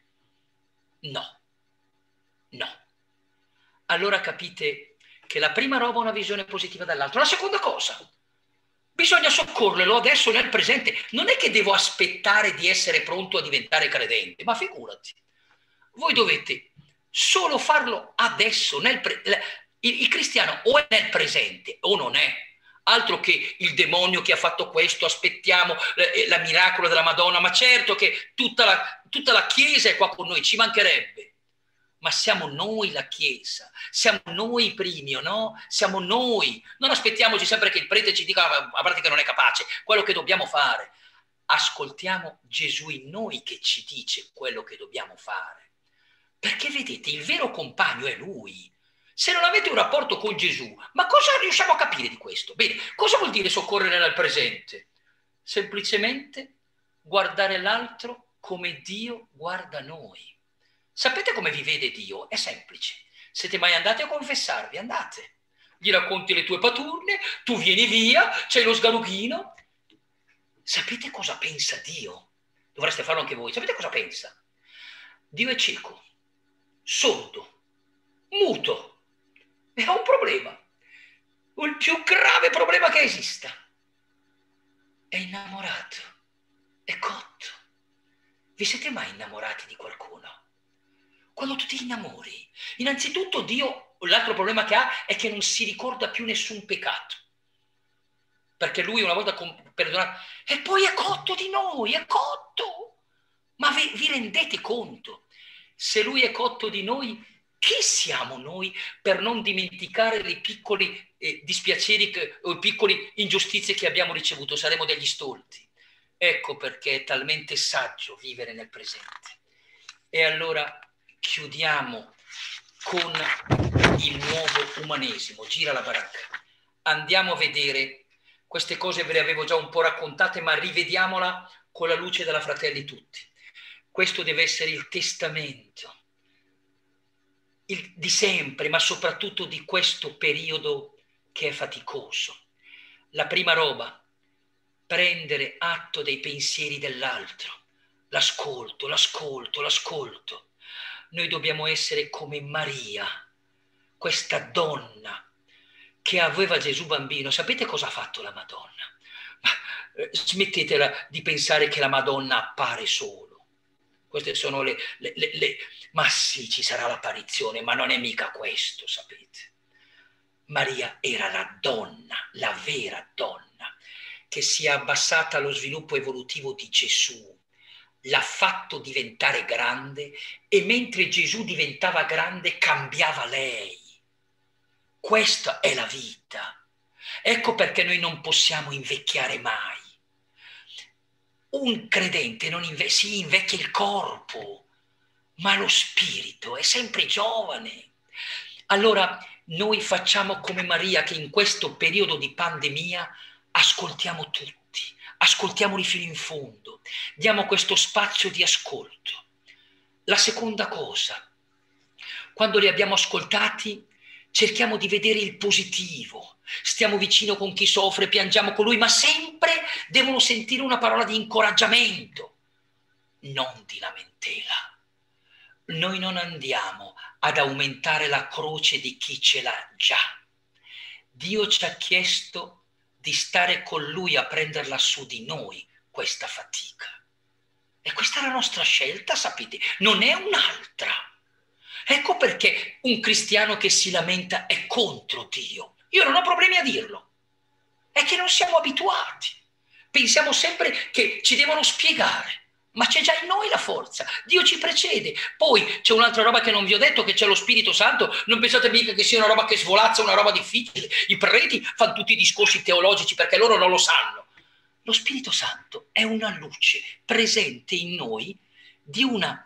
No. No. Allora capite che la prima roba è una visione positiva dall'altro. La seconda cosa, bisogna soccorrerlo adesso nel presente. Non è che devo aspettare di essere pronto a diventare credente, ma figurati. Voi dovete solo farlo adesso. Nel pre- il, il cristiano o è nel presente o non è. Altro che il demonio che ha fatto questo, aspettiamo eh, la miracolo della Madonna. Ma certo che tutta la, tutta la Chiesa è qua con noi, ci mancherebbe. Ma siamo noi la Chiesa, siamo noi i primi, no? Siamo noi. Non aspettiamoci sempre che il prete ci dica a parte che non è capace, quello che dobbiamo fare. Ascoltiamo Gesù in noi che ci dice quello che dobbiamo fare. Perché vedete, il vero compagno è Lui. Se non avete un rapporto con Gesù, ma cosa riusciamo a capire di questo? Bene, cosa vuol dire soccorrere nel presente? Semplicemente guardare l'altro come Dio guarda noi. Sapete come vi vede Dio? È semplice. Siete mai andati a confessarvi? Andate. Gli racconti le tue paturne, tu vieni via, c'hai lo sgalughino. Sapete cosa pensa Dio? Dovreste farlo anche voi. Sapete cosa pensa? Dio è cieco, sordo, muto. E ha un problema. Il più grave problema che esista. È innamorato. È cotto. Vi siete mai innamorati di qualcuno? Quando tu ti innamori, innanzitutto Dio, l'altro problema che ha è che non si ricorda più nessun peccato. Perché lui una volta perdonato, e poi è cotto di noi, è cotto. Ma vi, vi rendete conto? Se lui è cotto di noi, chi siamo noi per non dimenticare le piccoli eh, dispiaceri che, o le piccole ingiustizie che abbiamo ricevuto? Saremo degli stolti. Ecco perché è talmente saggio vivere nel presente. E allora chiudiamo con il nuovo umanesimo. Gira la baracca. Andiamo a vedere queste cose ve le avevo già un po' raccontate, ma rivediamola con la luce della Fratelli Tutti. Questo deve essere il testamento il, di sempre, ma soprattutto di questo periodo che è faticoso. La prima roba, prendere atto dei pensieri dell'altro, l'ascolto, l'ascolto, l'ascolto. Noi dobbiamo essere come Maria, questa donna che aveva Gesù bambino. Sapete cosa ha fatto la Madonna? Ma, eh, smettetela di pensare che la Madonna appare solo. Queste sono le, le, le, le... Ma sì, ci sarà l'apparizione, ma non è mica questo, sapete. Maria era la donna, la vera donna, che si è abbassata allo sviluppo evolutivo di Gesù, l'ha fatto diventare grande e mentre Gesù diventava grande cambiava lei. Questa è la vita. Ecco perché noi non possiamo invecchiare mai. Un credente non inve- si invecchia il corpo, ma lo spirito è sempre giovane. Allora noi facciamo come Maria, che in questo periodo di pandemia ascoltiamo tutti, ascoltiamoli fino in fondo, diamo questo spazio di ascolto. La seconda cosa, quando li abbiamo ascoltati, cerchiamo di vedere il positivo, stiamo vicino con chi soffre, piangiamo con lui, ma sempre devono sentire una parola di incoraggiamento, non di lamentela. Noi non andiamo ad aumentare la croce di chi ce l'ha già. Dio ci ha chiesto di stare con lui a prenderla su di noi, questa fatica. E questa è la nostra scelta, sapete, non è un'altra. Ecco perché un cristiano che si lamenta è contro Dio. Io non ho problemi a dirlo. È che non siamo abituati. Pensiamo sempre che ci devono spiegare. Ma c'è già in noi la forza, Dio ci precede. Poi c'è un'altra roba che non vi ho detto, che c'è lo Spirito Santo. Non pensate mica che sia una roba che svolazza, una roba difficile. I preti fanno tutti i discorsi teologici perché loro non lo sanno. Lo Spirito Santo è una luce presente in noi di una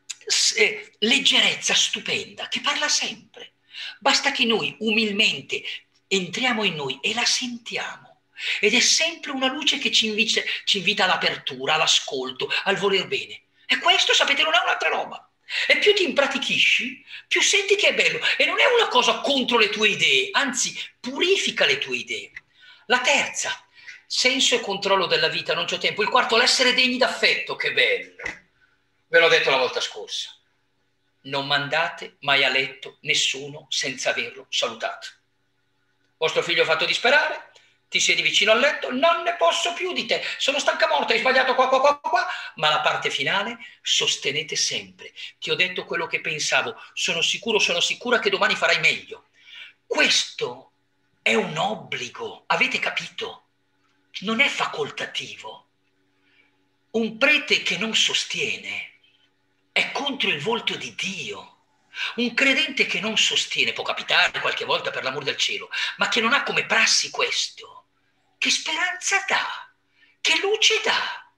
eh, leggerezza stupenda che parla sempre. Basta che noi umilmente entriamo in noi e la sentiamo. Ed è sempre una luce che ci invita, ci invita all'apertura, all'ascolto, al voler bene. E questo, sapete, non è un'altra roba. E più ti impratichisci, più senti che è bello. E non è una cosa contro le tue idee, anzi, purifica le tue idee. La terza, senso e controllo della vita, non c'ho tempo. Il quarto, l'essere degni d'affetto, che bello. Ve l'ho detto la volta scorsa. Non mandate mai a letto nessuno senza averlo salutato. Vostro figlio ha fatto disperare, ti siedi vicino al letto, non ne posso più di te, sono stanca morta, hai sbagliato qua, qua, qua, qua, ma la parte finale sostenete sempre. Ti ho detto quello che pensavo, sono sicuro, sono sicura che domani farai meglio. Questo è un obbligo, avete capito? Non è facoltativo. Un prete che non sostiene è contro il volto di Dio. Un credente che non sostiene, può capitare qualche volta per l'amor del cielo, ma che non ha come prassi questo, che speranza dà? Che luce dà?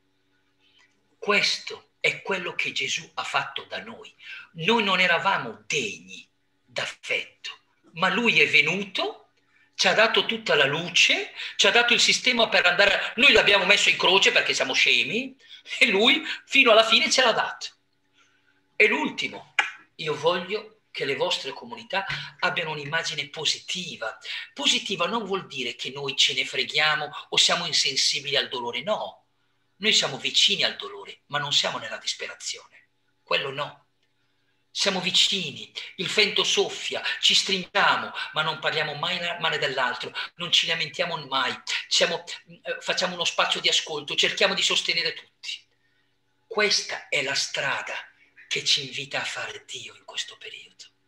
Questo è quello che Gesù ha fatto da noi. Noi non eravamo degni d'affetto, ma lui è venuto, ci ha dato tutta la luce, ci ha dato il sistema per andare... A... Noi l'abbiamo messo in croce perché siamo scemi e lui fino alla fine ce l'ha dato. E l'ultimo, io voglio che le vostre comunità abbiano un'immagine positiva. Positiva non vuol dire che noi ce ne freghiamo o siamo insensibili al dolore, no. Noi siamo vicini al dolore, ma non siamo nella disperazione. Quello no. Siamo vicini, il vento soffia, ci stringiamo, ma non parliamo mai male dell'altro, non ci lamentiamo mai, siamo, eh, facciamo uno spazio di ascolto, cerchiamo di sostenere tutti. Questa è la strada che ci invita a fare Dio in questo periodo.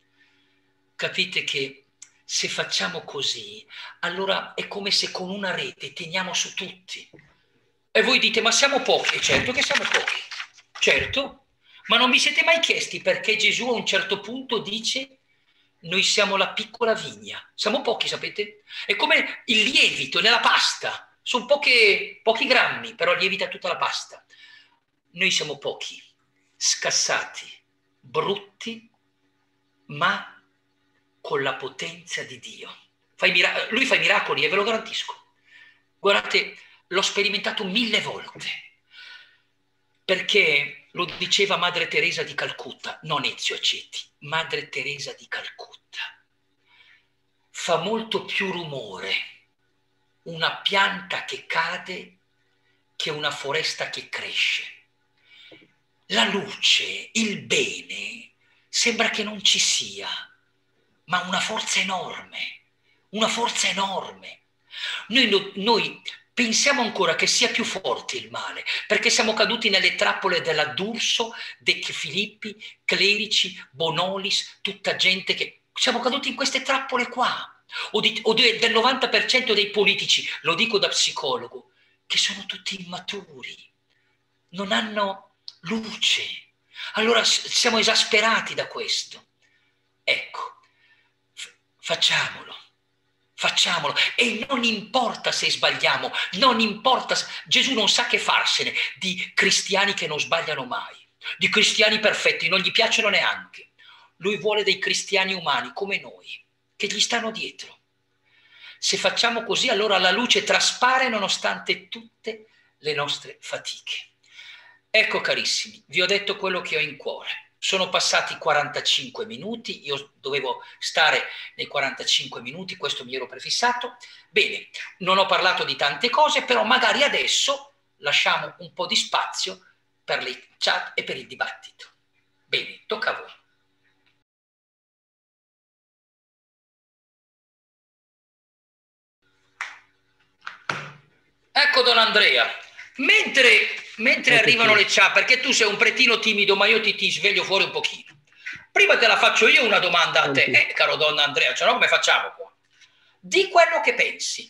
Capite che se facciamo così, allora è come se con una rete teniamo su tutti. E voi dite, ma siamo pochi? E certo che siamo pochi, certo, ma non vi siete mai chiesti perché Gesù a un certo punto dice noi siamo la piccola vigna, siamo pochi, sapete? È come il lievito nella pasta, sono poche, pochi grammi, però lievita tutta la pasta. Noi siamo pochi, scassati, brutti, ma con la potenza di Dio. Fa i mira- lui fa i miracoli e ve lo garantisco. Guardate, l'ho sperimentato mille volte, perché lo diceva Madre Teresa di Calcutta, non Ezio Aceti, Madre Teresa di Calcutta. Fa molto più rumore una pianta che cade che una foresta che cresce. La luce, il bene, sembra che non ci sia, ma una forza enorme, una forza enorme. Noi, noi pensiamo ancora che sia più forte il male, perché siamo caduti nelle trappole della D'Urso, De Filippi, clerici, Bonolis, tutta gente che... Siamo caduti in queste trappole qua. O, di, o de, del novanta per cento dei politici, lo dico da psicologo, che sono tutti immaturi, non hanno luce. Allora siamo esasperati da questo. Ecco, facciamolo, facciamolo. E non importa se sbagliamo, non importa. Gesù non sa che farsene di cristiani che non sbagliano mai, di cristiani perfetti, non gli piacciono neanche. Lui vuole dei cristiani umani come noi, che gli stanno dietro. Se facciamo così, allora la luce traspare nonostante tutte le nostre fatiche. Ecco carissimi, vi ho detto quello che ho in cuore. Sono passati quarantacinque minuti, io dovevo stare nei quarantacinque minuti, questo mi ero prefissato. Bene, non ho parlato di tante cose, però magari adesso lasciamo un po' di spazio per le chat e per il dibattito. Bene, tocca a voi. Ecco Don Andrea, mentre, mentre arrivano le chat, perché tu sei un pretino timido, ma io ti, ti sveglio fuori un pochino. Prima te la faccio io una domanda a te, eh, caro Don Andrea, cioè no, come facciamo qua? Di quello che pensi.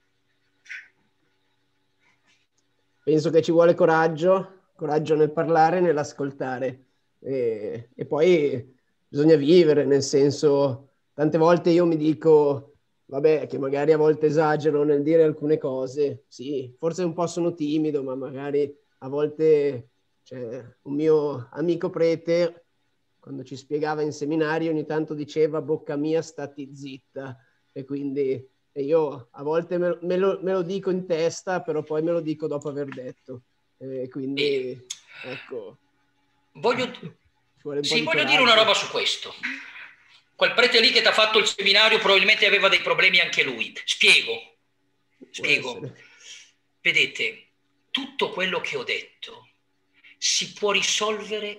Penso che ci vuole coraggio, coraggio nel parlare e nell'ascoltare. E, e poi bisogna vivere, nel senso, tante volte io mi dico... Vabbè, che magari a volte esagero nel dire alcune cose, sì, forse un po' sono timido, ma magari a volte, cioè, un mio amico prete, quando ci spiegava in seminario, ogni tanto diceva bocca mia stati zitta, e quindi e io a volte me, me, lo, me lo dico in testa, però poi me lo dico dopo aver detto, e quindi, e... ecco. Voglio, sì, voglio dire una roba su questo. Quel prete lì che ti ha fatto il seminario probabilmente aveva dei problemi anche lui. Spiego. Spiego. Vedete, tutto quello che ho detto si può risolvere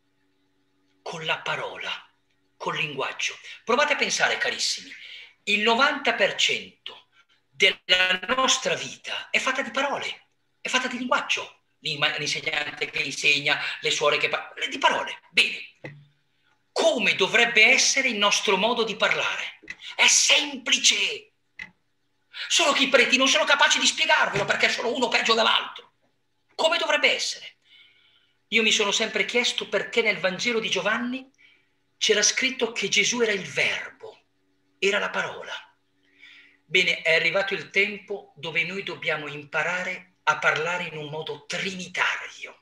con la parola, col linguaggio. Provate a pensare, carissimi, il novanta per cento della nostra vita è fatta di parole, è fatta di linguaggio. L'insegnante che insegna, le suore che parlano, di parole. Bene. Come dovrebbe essere il nostro modo di parlare? È semplice. Solo che i preti non sono capaci di spiegarvelo perché sono uno peggio dell'altro. Come dovrebbe essere? Io mi sono sempre chiesto perché nel Vangelo di Giovanni c'era scritto che Gesù era il Verbo, era la parola. Bene, è arrivato il tempo dove noi dobbiamo imparare a parlare in un modo trinitario.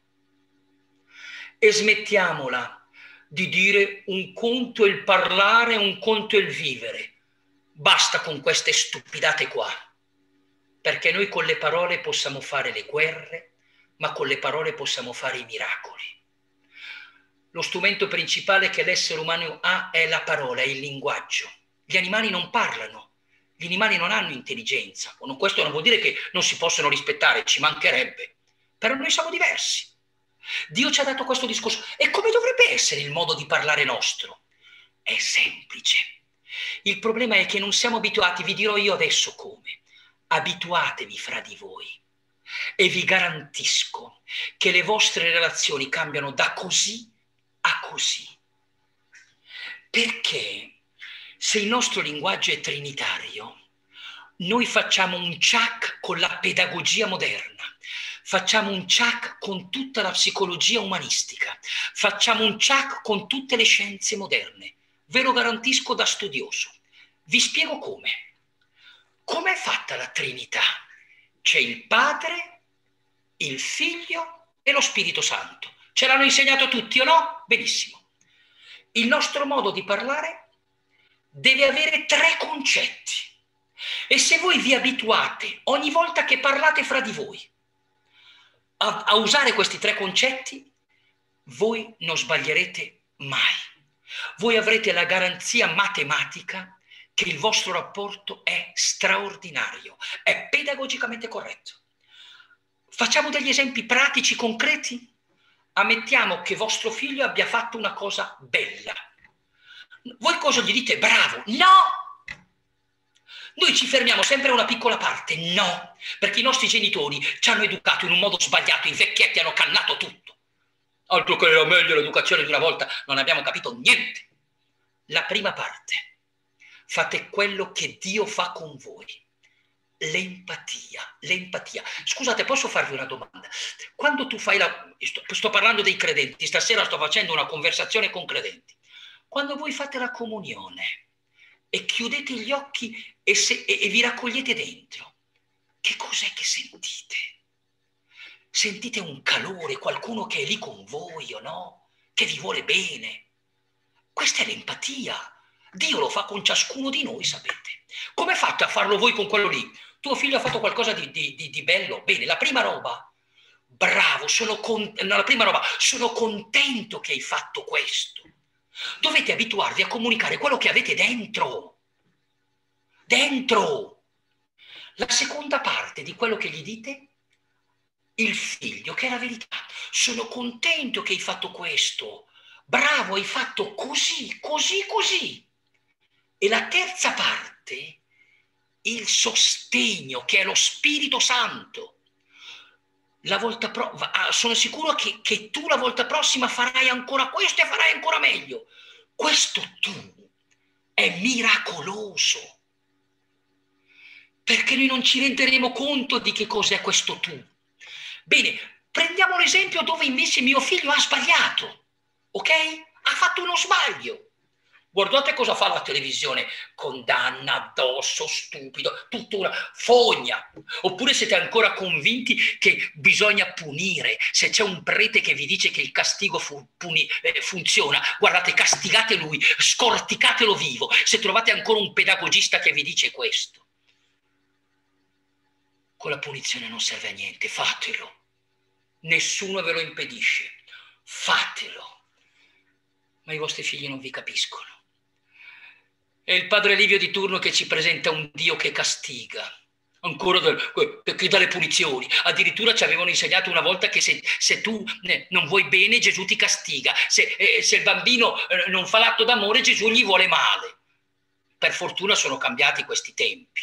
E smettiamola di dire un conto è il parlare, un conto è il vivere. Basta con queste stupidate qua, perché noi con le parole possiamo fare le guerre, ma con le parole possiamo fare i miracoli. Lo strumento principale che l'essere umano ha è la parola, è il linguaggio. Gli animali non parlano, gli animali non hanno intelligenza. Questo non vuol dire che non si possono rispettare, ci mancherebbe, però noi siamo diversi. Dio ci ha dato questo discorso. E come dovrebbe essere il modo di parlare nostro? È semplice. Il problema è che non siamo abituati, vi dirò io adesso come. Abituatevi fra di voi e vi garantisco che le vostre relazioni cambiano da così a così. Perché se il nostro linguaggio è trinitario, noi facciamo un ciak con la pedagogia moderna. Facciamo un ciak con tutta la psicologia umanistica, facciamo un ciak con tutte le scienze moderne. Ve lo garantisco da studioso. Vi spiego come. Come è fatta la Trinità? C'è il Padre, il Figlio e lo Spirito Santo. Ce l'hanno insegnato tutti o no? Benissimo. Il nostro modo di parlare deve avere tre concetti. E se voi vi abituate ogni volta che parlate fra di voi a, a usare questi tre concetti, voi non sbaglierete mai. Voi avrete la garanzia matematica che il vostro rapporto è straordinario, è pedagogicamente corretto. Facciamo degli esempi pratici, concreti. Ammettiamo che vostro figlio abbia fatto una cosa bella. Voi cosa gli dite? Bravo! No! Noi ci fermiamo sempre a una piccola parte. No! Perché i nostri genitori ci hanno educato in un modo sbagliato, i vecchietti hanno cannato tutto. Altro che era meglio l'educazione di una volta, non abbiamo capito niente. La prima parte, fate quello che Dio fa con voi. L'empatia, l'empatia. Scusate, posso farvi una domanda? Quando tu fai la... Sto, sto parlando dei credenti, stasera sto facendo una conversazione con credenti. Quando voi fate la comunione e chiudete gli occhi e, se, e, e vi raccogliete dentro, che cos'è che sentite? Sentite un calore, qualcuno che è lì con voi o no? Che vi vuole bene. Questa è l'empatia. Dio lo fa con ciascuno di noi, sapete. Come fate a farlo voi con quello lì? Tuo figlio ha fatto qualcosa di, di, di, di bello? Bene, la prima roba, bravo, sono, con, no, la prima roba, sono contento che hai fatto questo. Dovete abituarvi a comunicare quello che avete dentro. Dentro. La seconda parte di quello che gli dite, il figlio, che è la verità. Sono contento che hai fatto questo. Bravo, hai fatto così, così, così. E la terza parte, il sostegno, che è lo Spirito Santo. La volta pro- sono sicuro che, che tu la volta prossima farai ancora questo e farai ancora meglio. Questo tu è miracoloso. Perché noi non ci renderemo conto di che cos'è questo tu. Bene, prendiamo l'esempio dove invece mio figlio ha sbagliato, ok? Ha fatto uno sbaglio. Guardate cosa fa la televisione, condanna addosso, stupido, tutta una fogna. Oppure siete ancora convinti che bisogna punire. Se c'è un prete che vi dice che il castigo fu, puni, eh, funziona, guardate, castigate lui, scorticatelo vivo. Se trovate ancora un pedagogista che vi dice questo, con la punizione non serve a niente, fatelo. Nessuno ve lo impedisce, fatelo. Ma i vostri figli non vi capiscono. È il padre Livio di turno che ci presenta un Dio che castiga, ancora del, che dalle punizioni. Addirittura ci avevano insegnato una volta che se, se tu eh, non vuoi bene, Gesù ti castiga. Se, eh, se il bambino eh, non fa l'atto d'amore, Gesù gli vuole male. Per fortuna sono cambiati questi tempi.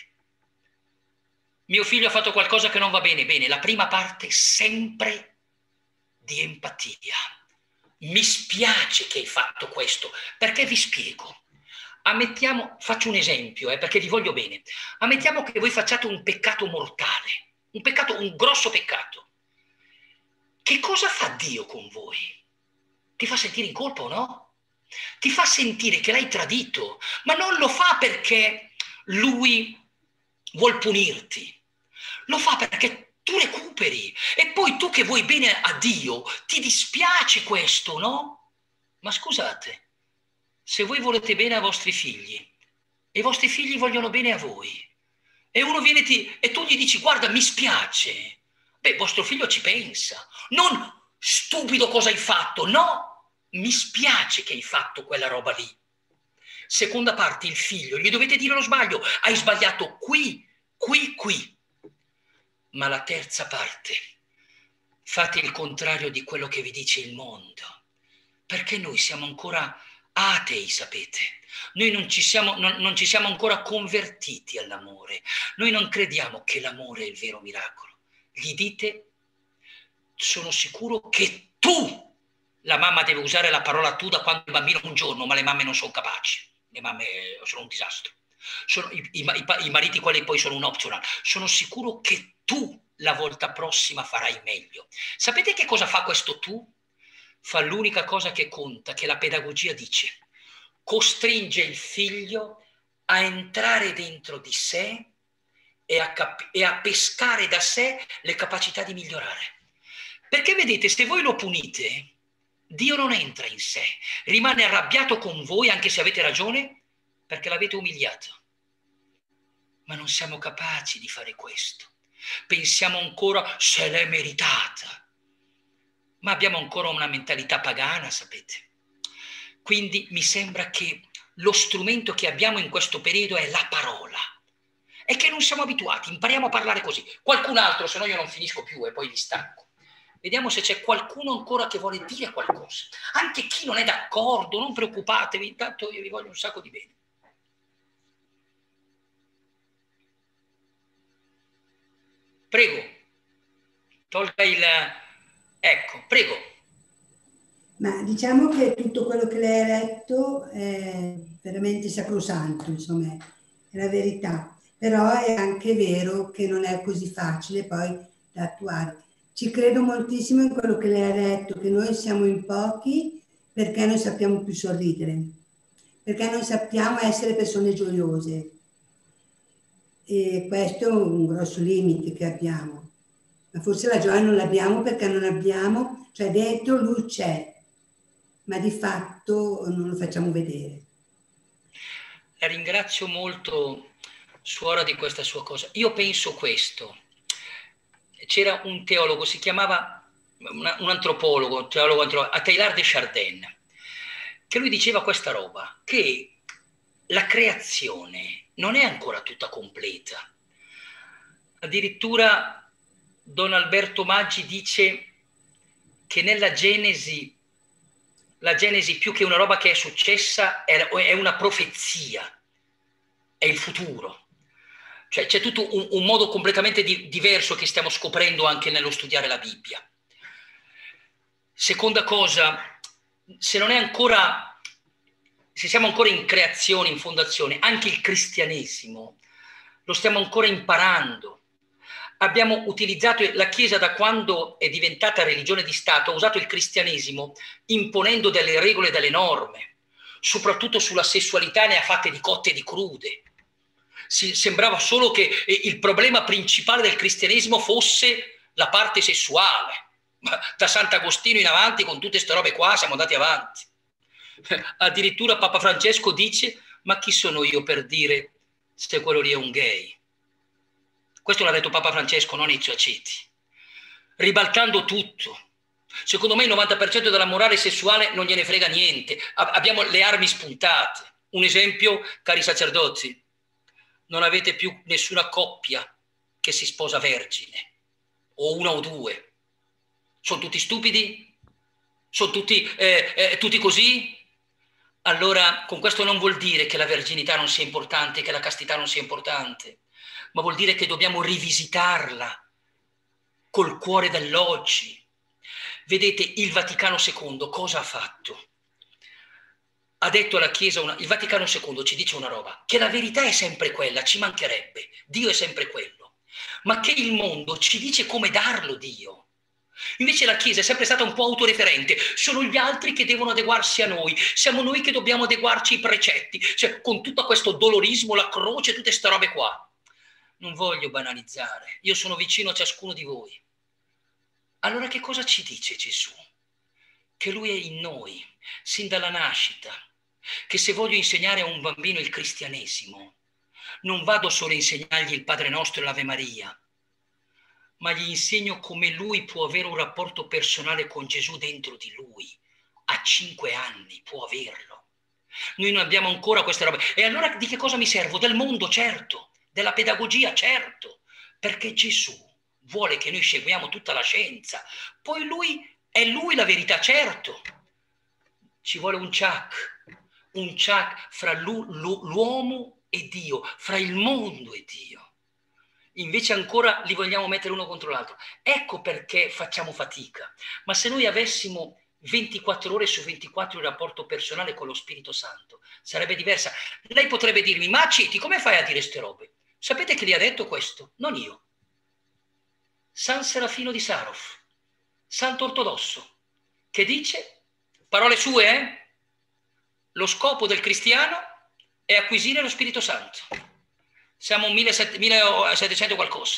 Mio figlio ha fatto qualcosa che non va bene. Bene, la prima parte sempre di empatia. Mi spiace che hai fatto questo, perché vi spiego. Ammettiamo, faccio un esempio, eh, perché vi voglio bene. Ammettiamo che voi facciate un peccato mortale, un peccato, un grosso peccato. Che cosa fa Dio con voi? Ti fa sentire in colpa o no? Ti fa sentire che l'hai tradito, ma non lo fa perché lui vuol punirti. Lo fa perché tu recuperi. E poi tu che vuoi bene a Dio, ti dispiace questo, no? Ma scusate. Se voi volete bene ai vostri figli e i vostri figli vogliono bene a voi e uno viene ti, e tu gli dici guarda mi spiace, beh vostro figlio ci pensa, non stupido cosa hai fatto, no, mi spiace che hai fatto quella roba lì. Seconda parte, il figlio, gli dovete dire lo sbaglio, hai sbagliato qui, qui, qui. Ma la terza parte, fate il contrario di quello che vi dice il mondo, perché noi siamo ancora atei, sapete. Noi non ci siamo, non, non ci siamo ancora convertiti all'amore. Noi non crediamo che l'amore è il vero miracolo. Gli dite, sono sicuro che tu, la mamma deve usare la parola tu da quando il bambino è un giorno, ma le mamme non sono capaci. Le mamme sono un disastro. Sono, i, i, i, I mariti quelli poi sono un optional. Sono sicuro che tu la volta prossima farai meglio. Sapete che cosa fa questo tu? Fa l'unica cosa che conta, che la pedagogia dice. Costringe il figlio a entrare dentro di sé e a, cap- e a pescare da sé le capacità di migliorare. Perché vedete, se voi lo punite, Dio non entra in sé, rimane arrabbiato con voi anche se avete ragione, perché l'avete umiliato. ma non siamo capaci di fare questo. Pensiamo ancora se l'è meritata, ma abbiamo ancora una mentalità pagana, sapete. Quindi mi sembra che lo strumento che abbiamo in questo periodo è la parola, e che non siamo abituati, impariamo a parlare così. Qualcun altro, se no io non finisco più e poi vi stacco. Vediamo se c'è qualcuno ancora che vuole dire qualcosa. Anche chi non è d'accordo, non preoccupatevi, intanto io vi voglio un sacco di bene. Prego, tolga il... Ecco, prego. Ma diciamo che tutto quello che lei ha letto è veramente sacrosanto, insomma, è la verità. Però è anche vero che non è così facile poi da attuare. Ci credo moltissimo in quello che lei ha detto, che noi siamo in pochi perché non sappiamo più sorridere, perché non sappiamo essere persone gioiose. E questo è un grosso limite che abbiamo. Ma forse la gioia non l'abbiamo perché non abbiamo, cioè dentro lui c'è, ma di fatto non lo facciamo vedere. La ringrazio molto, suora, di questa sua cosa. Io penso questo. C'era un teologo, si chiamava una, un antropologo, un teologo antropologo, Teilhard de Chardin, che lui diceva questa roba, che la creazione non è ancora tutta completa. Addirittura Don Alberto Maggi dice che nella Genesi, la Genesi più che una roba che è successa è una profezia, è il futuro. Cioè c'è tutto un, un modo completamente di, diverso che stiamo scoprendo anche nello studiare la Bibbia. Seconda cosa, se non è ancora, se siamo ancora in creazione, in fondazione, anche il cristianesimo lo stiamo ancora imparando. Abbiamo utilizzato la Chiesa, da quando è diventata religione di Stato, ha usato il cristianesimo imponendo delle regole e delle norme, soprattutto sulla sessualità ne ha fatte di cotte e di crude. Si, sembrava solo che il problema principale del cristianesimo fosse la parte sessuale. Ma da Sant'Agostino in avanti, con tutte queste robe qua, siamo andati avanti. Addirittura Papa Francesco dice: ma chi sono io per dire se quello lì è un gay? Questo l'ha detto Papa Francesco, non Ezio Aceti, ribaltando tutto. Secondo me il novanta per cento della morale sessuale non gliene frega niente. Abbiamo le armi spuntate. Un esempio, cari sacerdoti: non avete più nessuna coppia che si sposa vergine, o una o due. Sono tutti stupidi? Sono tutti, eh, eh, tutti così? Allora, con questo non vuol dire che la verginità non sia importante, che la castità non sia importante, ma vuol dire che dobbiamo rivisitarla col cuore dell'oggi. Vedete, il Vaticano secondo cosa ha fatto? Ha detto alla Chiesa, una, il Vaticano secondo ci dice una roba, che la verità è sempre quella, ci mancherebbe, Dio è sempre quello, ma che il mondo ci dice come darlo Dio. Invece la Chiesa è sempre stata un po' autoreferente, sono gli altri che devono adeguarsi a noi, siamo noi che dobbiamo adeguarci ai precetti, cioè con tutto questo dolorismo, la croce, tutte queste robe qua. Non voglio banalizzare, io sono vicino a ciascuno di voi. Allora che cosa ci dice Gesù? Che Lui è in noi, sin dalla nascita, che se voglio insegnare a un bambino il cristianesimo, non vado solo a insegnargli il Padre Nostro e l'Ave Maria, ma gli insegno come lui può avere un rapporto personale con Gesù dentro di lui. A cinque anni può averlo. Noi non abbiamo ancora queste robe. E allora di che cosa mi servo? Del mondo, certo. Della pedagogia, certo. Perché Gesù vuole che noi seguiamo tutta la scienza. Poi lui è lui la verità, certo. Ci vuole un ciak. Un ciak fra l'uomo e Dio, fra il mondo e Dio. Invece ancora li vogliamo mettere uno contro l'altro. Ecco perché facciamo fatica. Ma se noi avessimo ventiquattro ore su ventiquattro il rapporto personale con lo Spirito Santo, sarebbe diversa. Lei potrebbe dirmi: ma Aceti, come fai a dire ste robe? Sapete chi gli ha detto questo? Non io. San Serafino di Sarov, santo ortodosso, che dice, parole sue, eh? Lo scopo del cristiano è acquisire lo Spirito Santo. Siamo un millesettecento qualcosa,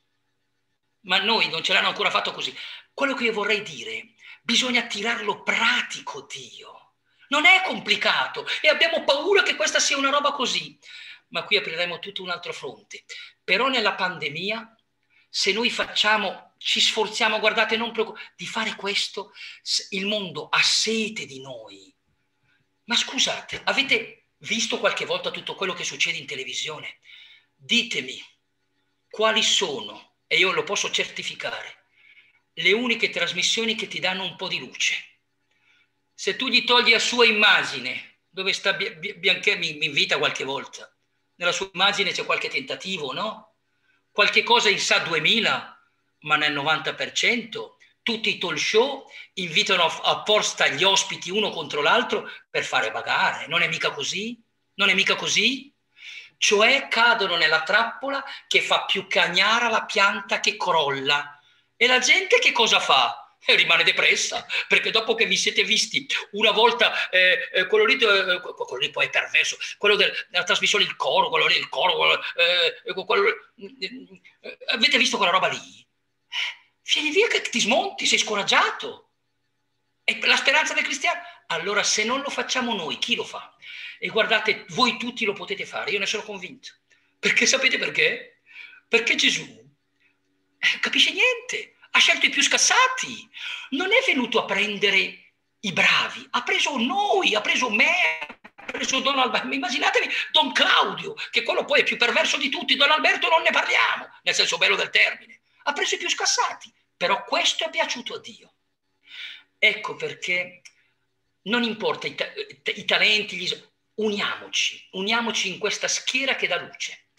ma noi non ce l'hanno ancora fatto così. Quello che io vorrei dire, bisogna tirarlo pratico, Dio. Non è complicato e abbiamo paura che questa sia una roba così. ma qui apriremo tutto un altro fronte. Però nella pandemia, se noi facciamo, ci sforziamo, guardate, non di fare questo, il mondo ha sete di noi. Ma scusate, avete visto qualche volta tutto quello che succede in televisione? Ditemi quali sono, e io lo posso certificare, le uniche trasmissioni che ti danno un po' di luce. Se tu gli togli la sua immagine, dove sta Bianchè, mi, mi invita qualche volta, nella sua immagine c'è qualche tentativo, no? Qualche cosa in S A duemila, ma nel novanta per cento tutti i talk show invitano apposta gli ospiti uno contro l'altro per fare bagare. Non è mica così? Non è mica così? Cioè cadono nella trappola che fa più cagnara la pianta che crolla. E la gente che cosa fa? E rimane depressa, perché dopo che vi siete visti una volta eh, eh, quello, lì, eh, quello lì poi è perverso, quello del, della trasmissione il coro, quello lì, il coro, quello, eh, quello, eh, avete visto quella roba lì? Vieni via che ti smonti, sei scoraggiato. E la speranza del cristiano? Allora se non lo facciamo noi, chi lo fa? E guardate, voi tutti lo potete fare, io ne sono convinto. Perché sapete perché? Perché Gesù eh, capisce niente. Ha scelto i più scassati, non è venuto a prendere i bravi, ha preso noi, ha preso me, ha preso Don Alberto. Immaginatevi Don Claudio, che quello poi è più perverso di tutti, Don Alberto non ne parliamo, nel senso bello del termine, ha preso i più scassati, però questo è piaciuto a Dio. Ecco perché non importa i, ta- i talenti, gli... uniamoci, uniamoci in questa schiera che dà luce.